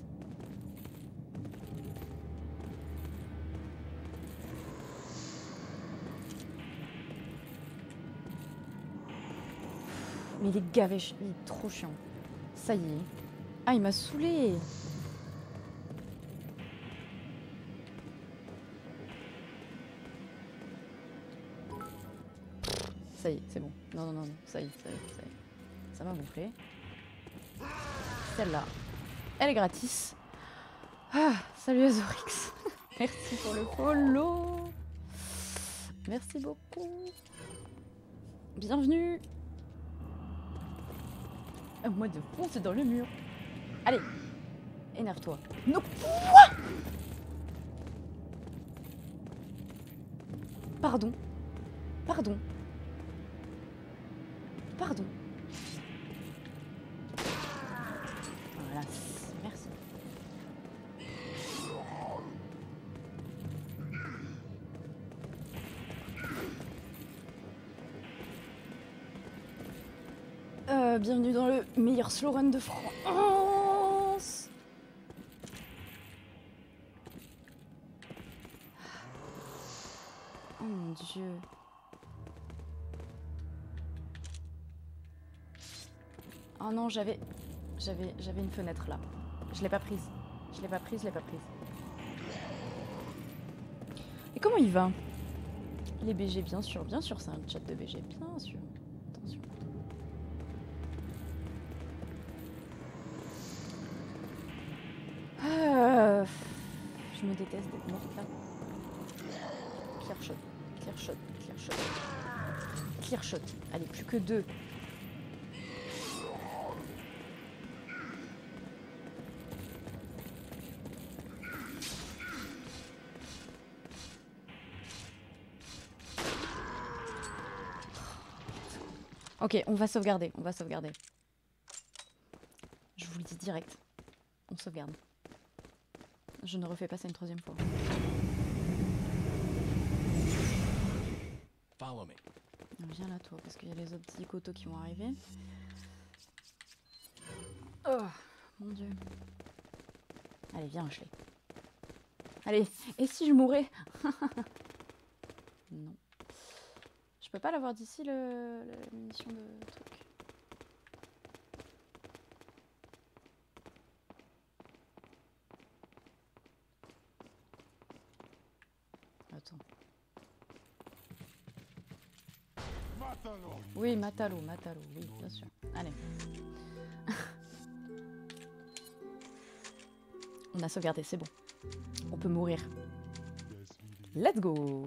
Mais il est gavé, il est trop chiant. Ça y est. Ah, il m'a saoulé. Ça y est, c'est bon. Non, non, non, non, ça y est, ça y est, ça y est. Ça m'a gonflé. Celle-là, elle est gratis. Ah, salut Azorix. Merci pour le follow. Merci beaucoup. Bienvenue. À moi de foncer dans le mur. Allez, énerve-toi. Non, quoi? Pardon. Pardon. Pardon. Voilà, merci. Euh, bienvenue dans le meilleur slow run de France. Oh mon dieu. Oh non, j'avais j'avais j'avais une fenêtre là. Je l'ai pas prise. Je l'ai pas prise, je l'ai pas prise. Et comment il va? Les B G, bien sûr, bien sûr, c'est un chat de B G, bien sûr. Attention. Ah, je me déteste d'être morte là. Clear shot, clear shot, clear shot. Clear shot. Allez, plus que deux. Ok, on va sauvegarder, on va sauvegarder. Je vous le dis direct. On sauvegarde. Je ne refais pas ça une troisième fois. Follow me. Viens là toi, parce qu'il y a les autres petits coteaux qui vont arriver. Oh, mon dieu. Allez, viens Ashley. Allez, et si je mourais? Non. Je peux pas l'avoir d'ici, le, la munition de truc. Attends. Oui, Matalo, Matalo, oui, bien sûr. Allez. On a sauvegardé, c'est bon. On peut mourir. Let's go.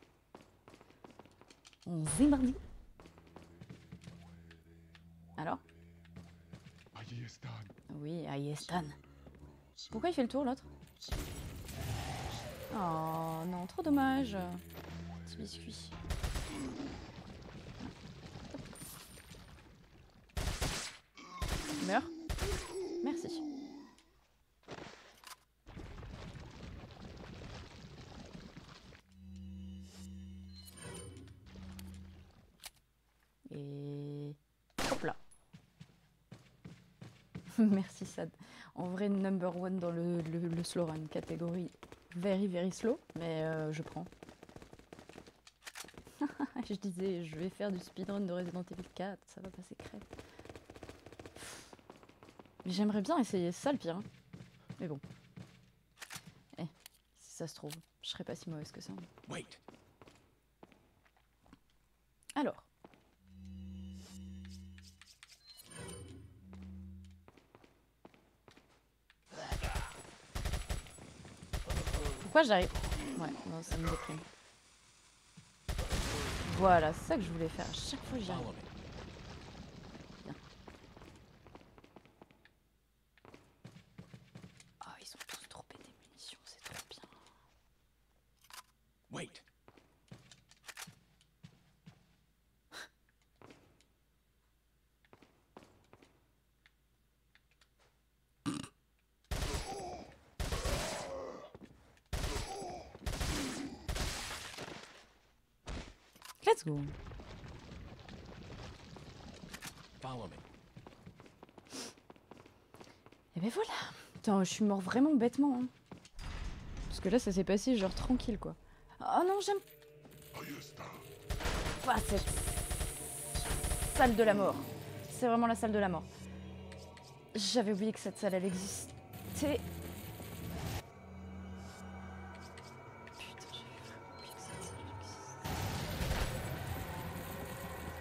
On zimbardi. Alors? Oui, Ayestan. Pourquoi il fait le tour l'autre? Oh non, trop dommage. Petit biscuit. Meurs. Merci. Et hop là. Merci Sad. En vrai number one dans le, le, le slow run, catégorie very very slow, mais euh, je prends. Je disais je vais faire du speedrun de Resident Evil quatre, ça va passer crème. Mais j'aimerais bien essayer, c'est ça le pire. Hein. Mais bon. Eh, si ça se trouve, je serais pas si mauvaise que ça. Wait. Alors. Pourquoi j'arrive? Ouais, non, ça me déprime. Voilà, c'est ça que je voulais faire. À chaque fois, j'y arrive. Bien. Oh, ils ont tous droppé des munitions, c'est trop bien. Wait. Let's go. Follow me. Et ben voilà. Putain, je suis mort vraiment bêtement. Hein. Parce que là, ça s'est passé genre tranquille, quoi. Oh non, j'aime pas cette salle de la mort. C'est vraiment la salle de la mort. J'avais oublié que cette salle, elle existait. Putain, j'avais vraiment oublié que cette salle existait.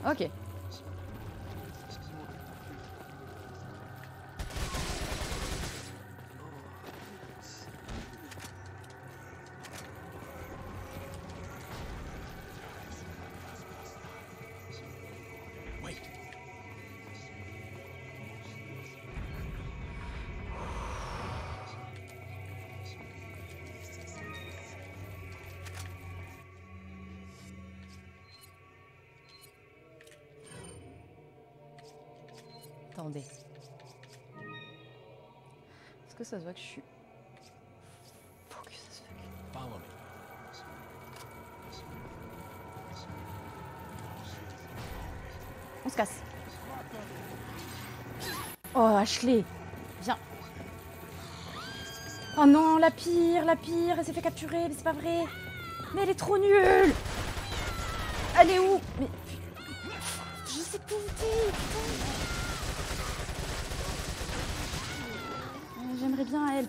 Ok. Attendez. Est-ce que ça se voit que je suis... Focus as fuck. Follow me. On se casse. Oh, Ashley. Viens. Oh non, la pire, la pire. Elle s'est fait capturer, mais c'est pas vrai. Mais elle est trop nulle. Elle est où? Mais... Je sais pas où t'es, putain. J'aimerais bien help.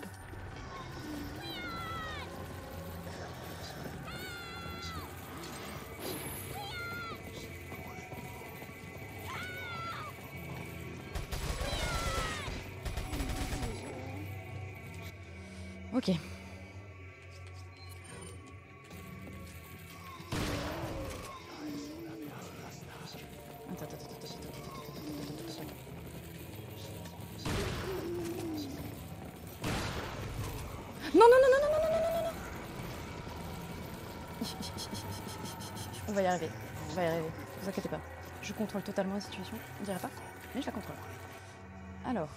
Ok. Attends, attends, attends, attends, attends, attends, attends. Non, non, non, non, non, non, non, non, non, non. On va y arriver. On va y arriver. Ne vous inquiétez pas. Je contrôle totalement la situation. On dirait pas, mais je la contrôle. Alors.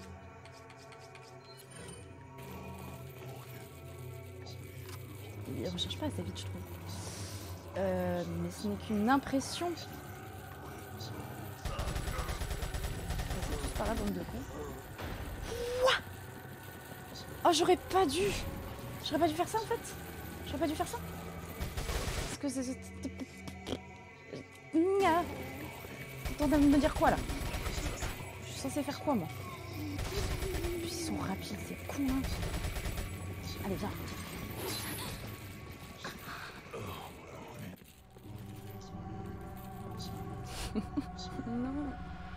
Il recherche pas assez vite, je trouve. Euh, mais ce n'est qu'une impression. C'est tous par là, bande de cons. Ouah. Oh, j'aurais pas dû. J'aurais pas dû faire ça en fait. J'aurais pas dû faire ça. Parce que c'est... T'es en train de me dire quoi là? Je suis censée faire quoi moi? Puis ils sont rapides, c'est con hein. Allez viens. Non.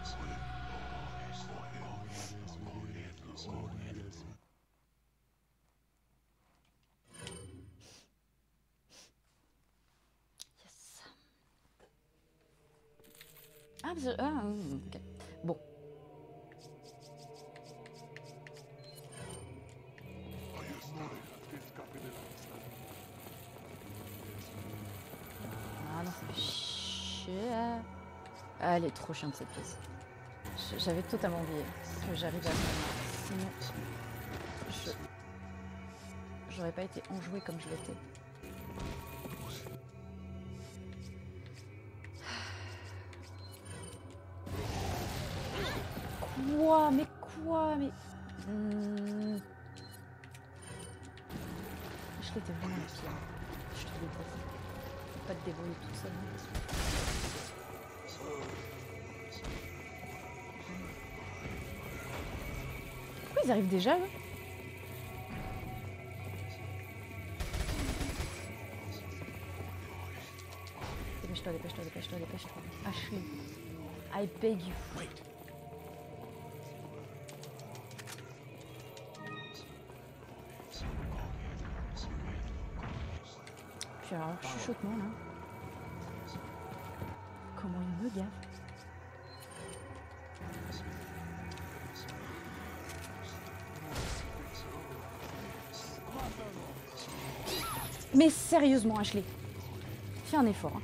Yes. Ah, parce que- ah, ok. Bon. Ah non, ça fait chier. Ah, elle est trop chiante cette pièce. J'avais totalement oublié que j'arrivais à ce moment. Sinon, je... j'aurais pas été enjouée comme je l'étais. Quoi? Mais quoi? Mais... Hmm... Je l'étais vraiment la pire. Je te déteste. Faut pas te débrouiller tout seul. Pourquoi ils arrivent déjà eux? Dépêche-toi, dépêche-toi, dépêche-toi, dépêche-toi. Ashley, I beg you. Puis alors, chuchotement là. Comment il me gaffe? Mais sérieusement, Ashley, fais un effort. Hein.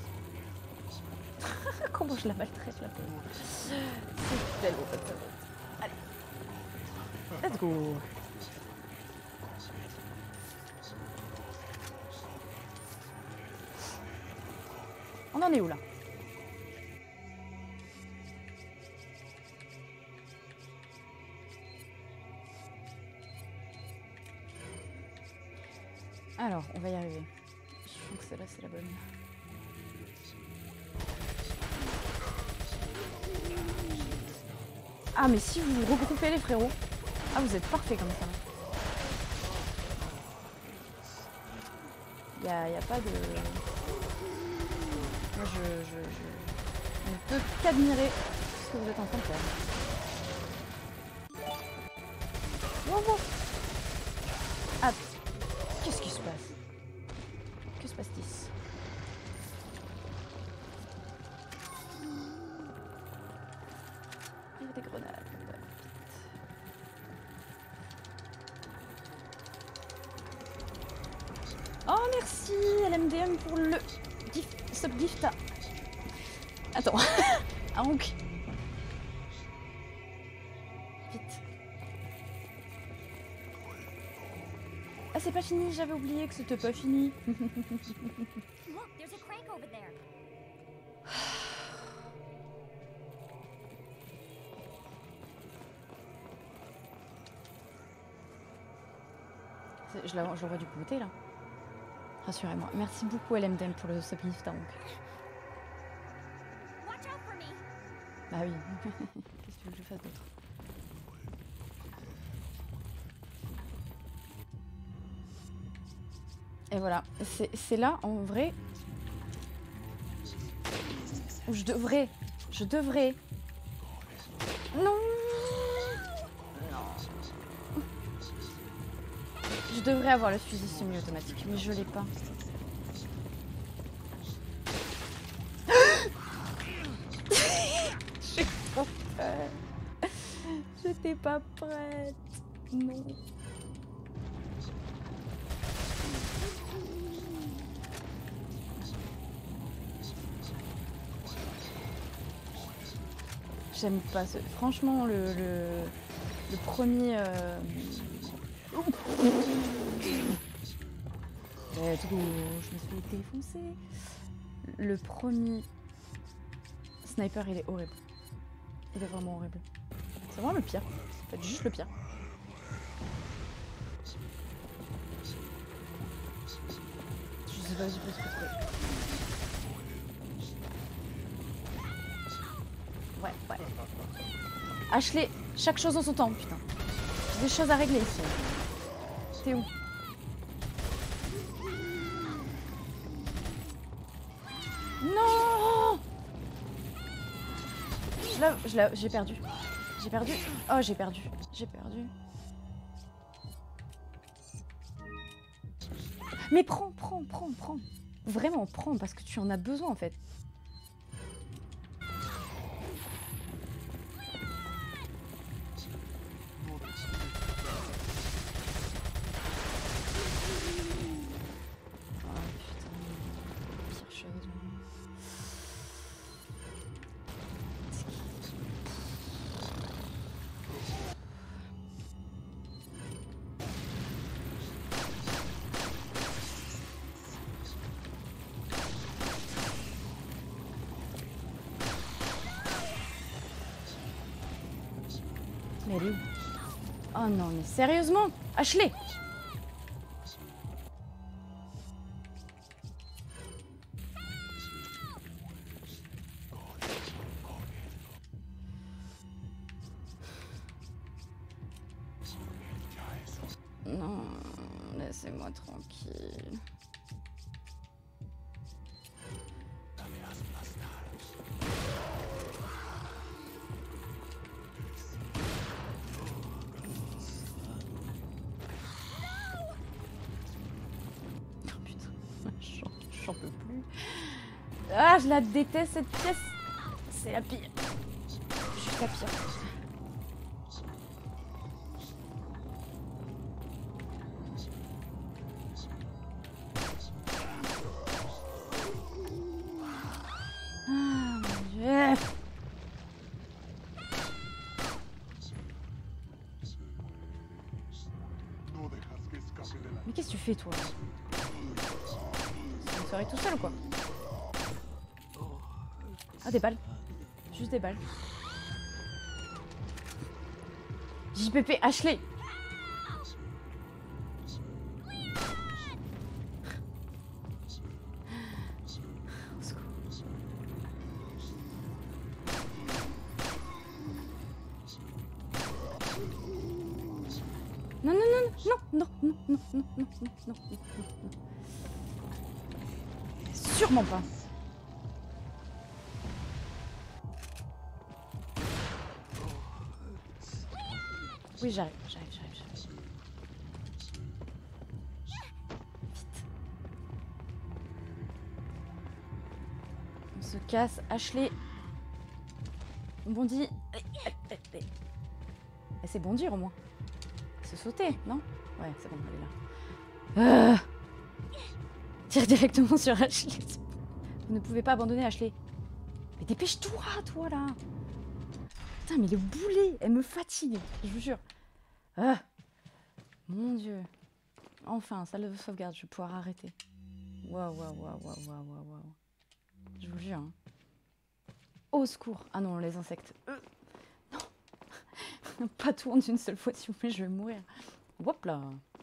Comment je la maltraite la pauvre. C'est tellement pas de sa faute. Allez, let's go. On en est où là? Alors, on va y arriver. Je sens que celle-là, c'est la bonne. Ah, mais si vous regroupez les frérots. Ah, vous êtes parfaits comme ça. Il n'y a, y a pas de... Moi, je... je, je... Je ne peux qu'admirer ce que vous êtes en train de faire. Wow, wow. Ah, qu'est-ce qui se passe? Que se passe-t-il? Il y a des grenades. Oh merci L M D M pour le gift, subgift. Attends. Ah donc. Vite. Ah c'est pas fini, j'avais oublié que c'était pas fini. Look, there's a crank over there. Je la, je la vois du côté là. Rassurez-moi. Merci beaucoup L M D M pour le subgift donc. Bah oui. Qu'est-ce que tu veux que je fasse d'autre? Et voilà. C'est là en vrai où je devrais. Je devrais. Non. Je devrais avoir le fusil semi-automatique, mais je l'ai pas. J'ai trop peur. J'étais pas prête. Non. J'aime pas ce... Franchement, le, le, le premier... Euh... Let's go, je me suis défoncée. Le premier sniper, il est horrible. Il est vraiment horrible. C'est vraiment le pire. En fait, juste le pire. Je sais pas si je peux se retrouver. Ouais, ouais. Ashley, chaque chose en son temps, putain. J'ai des choses à régler ici. T'es où? Non! Je l'ai, je l'ai, j'ai perdu. J'ai perdu. Oh, j'ai perdu. J'ai perdu. Mais prends, prends, prends, prends. Vraiment, prends, parce que tu en as besoin en fait. Mais elle est où? Oh non, mais sérieusement? Ashley! Non, laissez-moi tranquille. J'en peux plus. Ah, je la déteste cette pièce. C'est la pire. Juste la pire. Ah mon Dieu. Mais qu'est-ce que tu fais toi? C'est une soirée tout seul ou quoi? Ah des balles. Juste des balles. J P P Ashley. Non, non, non, non, non, non, non, non, non, non, non, non, non. Sûrement pas. Oui, j'arrive, j'arrive, j'arrive, j'arrive. Vite. On se casse. Ashley. On bondit. C'est bondir au moins. Se sauter, non? Ouais, c'est bon, elle est là. Euh... Tire directement sur Ashley. Vous ne pouvez pas abandonner Ashley. Mais dépêche-toi, toi, là. Putain, mais le boulet, elle me fatigue, je vous jure. Ah, mon Dieu. Enfin, salle de sauvegarde, je vais pouvoir arrêter. Waouh, waouh, waouh, waouh, waouh, waouh. Je vous jure. Hein. Au secours. Ah non, les insectes. Euh, non. Pas tout en une seule fois, s'il vous plaît, je vais mourir. Hop là.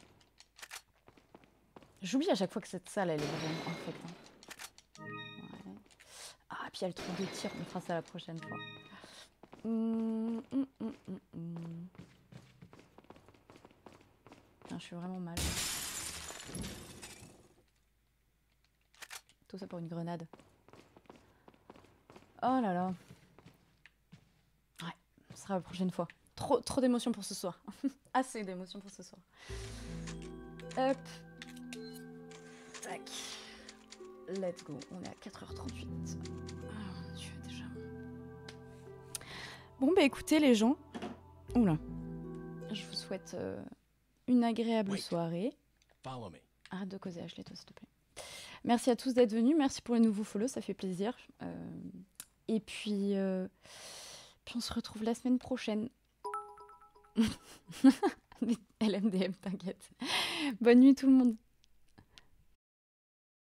J'oublie à chaque fois que cette salle, elle est vraiment infecte. Hein. Ouais. Ah, puis il y a le trou de tir, on fera ça la prochaine fois. Mmh, mmh, mmh, mmh, mmh. Putain, je suis vraiment mal. Tout ça pour une grenade. Oh là là. Ouais, ce sera la prochaine fois. Trop, trop d'émotions pour ce soir. Assez d'émotions pour ce soir. Hop. Tac. Let's go. On est à quatre heures trente-huit. Oh mon Dieu, déjà. Bon, bah écoutez, les gens. Oula. Je vous souhaite euh, une agréable Wait. soirée. Follow me. Arrête de causer, Ashley, toi, s'il te plaît. Merci à tous d'être venus. Merci pour les nouveaux follow, ça fait plaisir. Euh, et puis, euh, puis, on se retrouve la semaine prochaine. L M D M, t'inquiète. Bonne nuit tout le monde.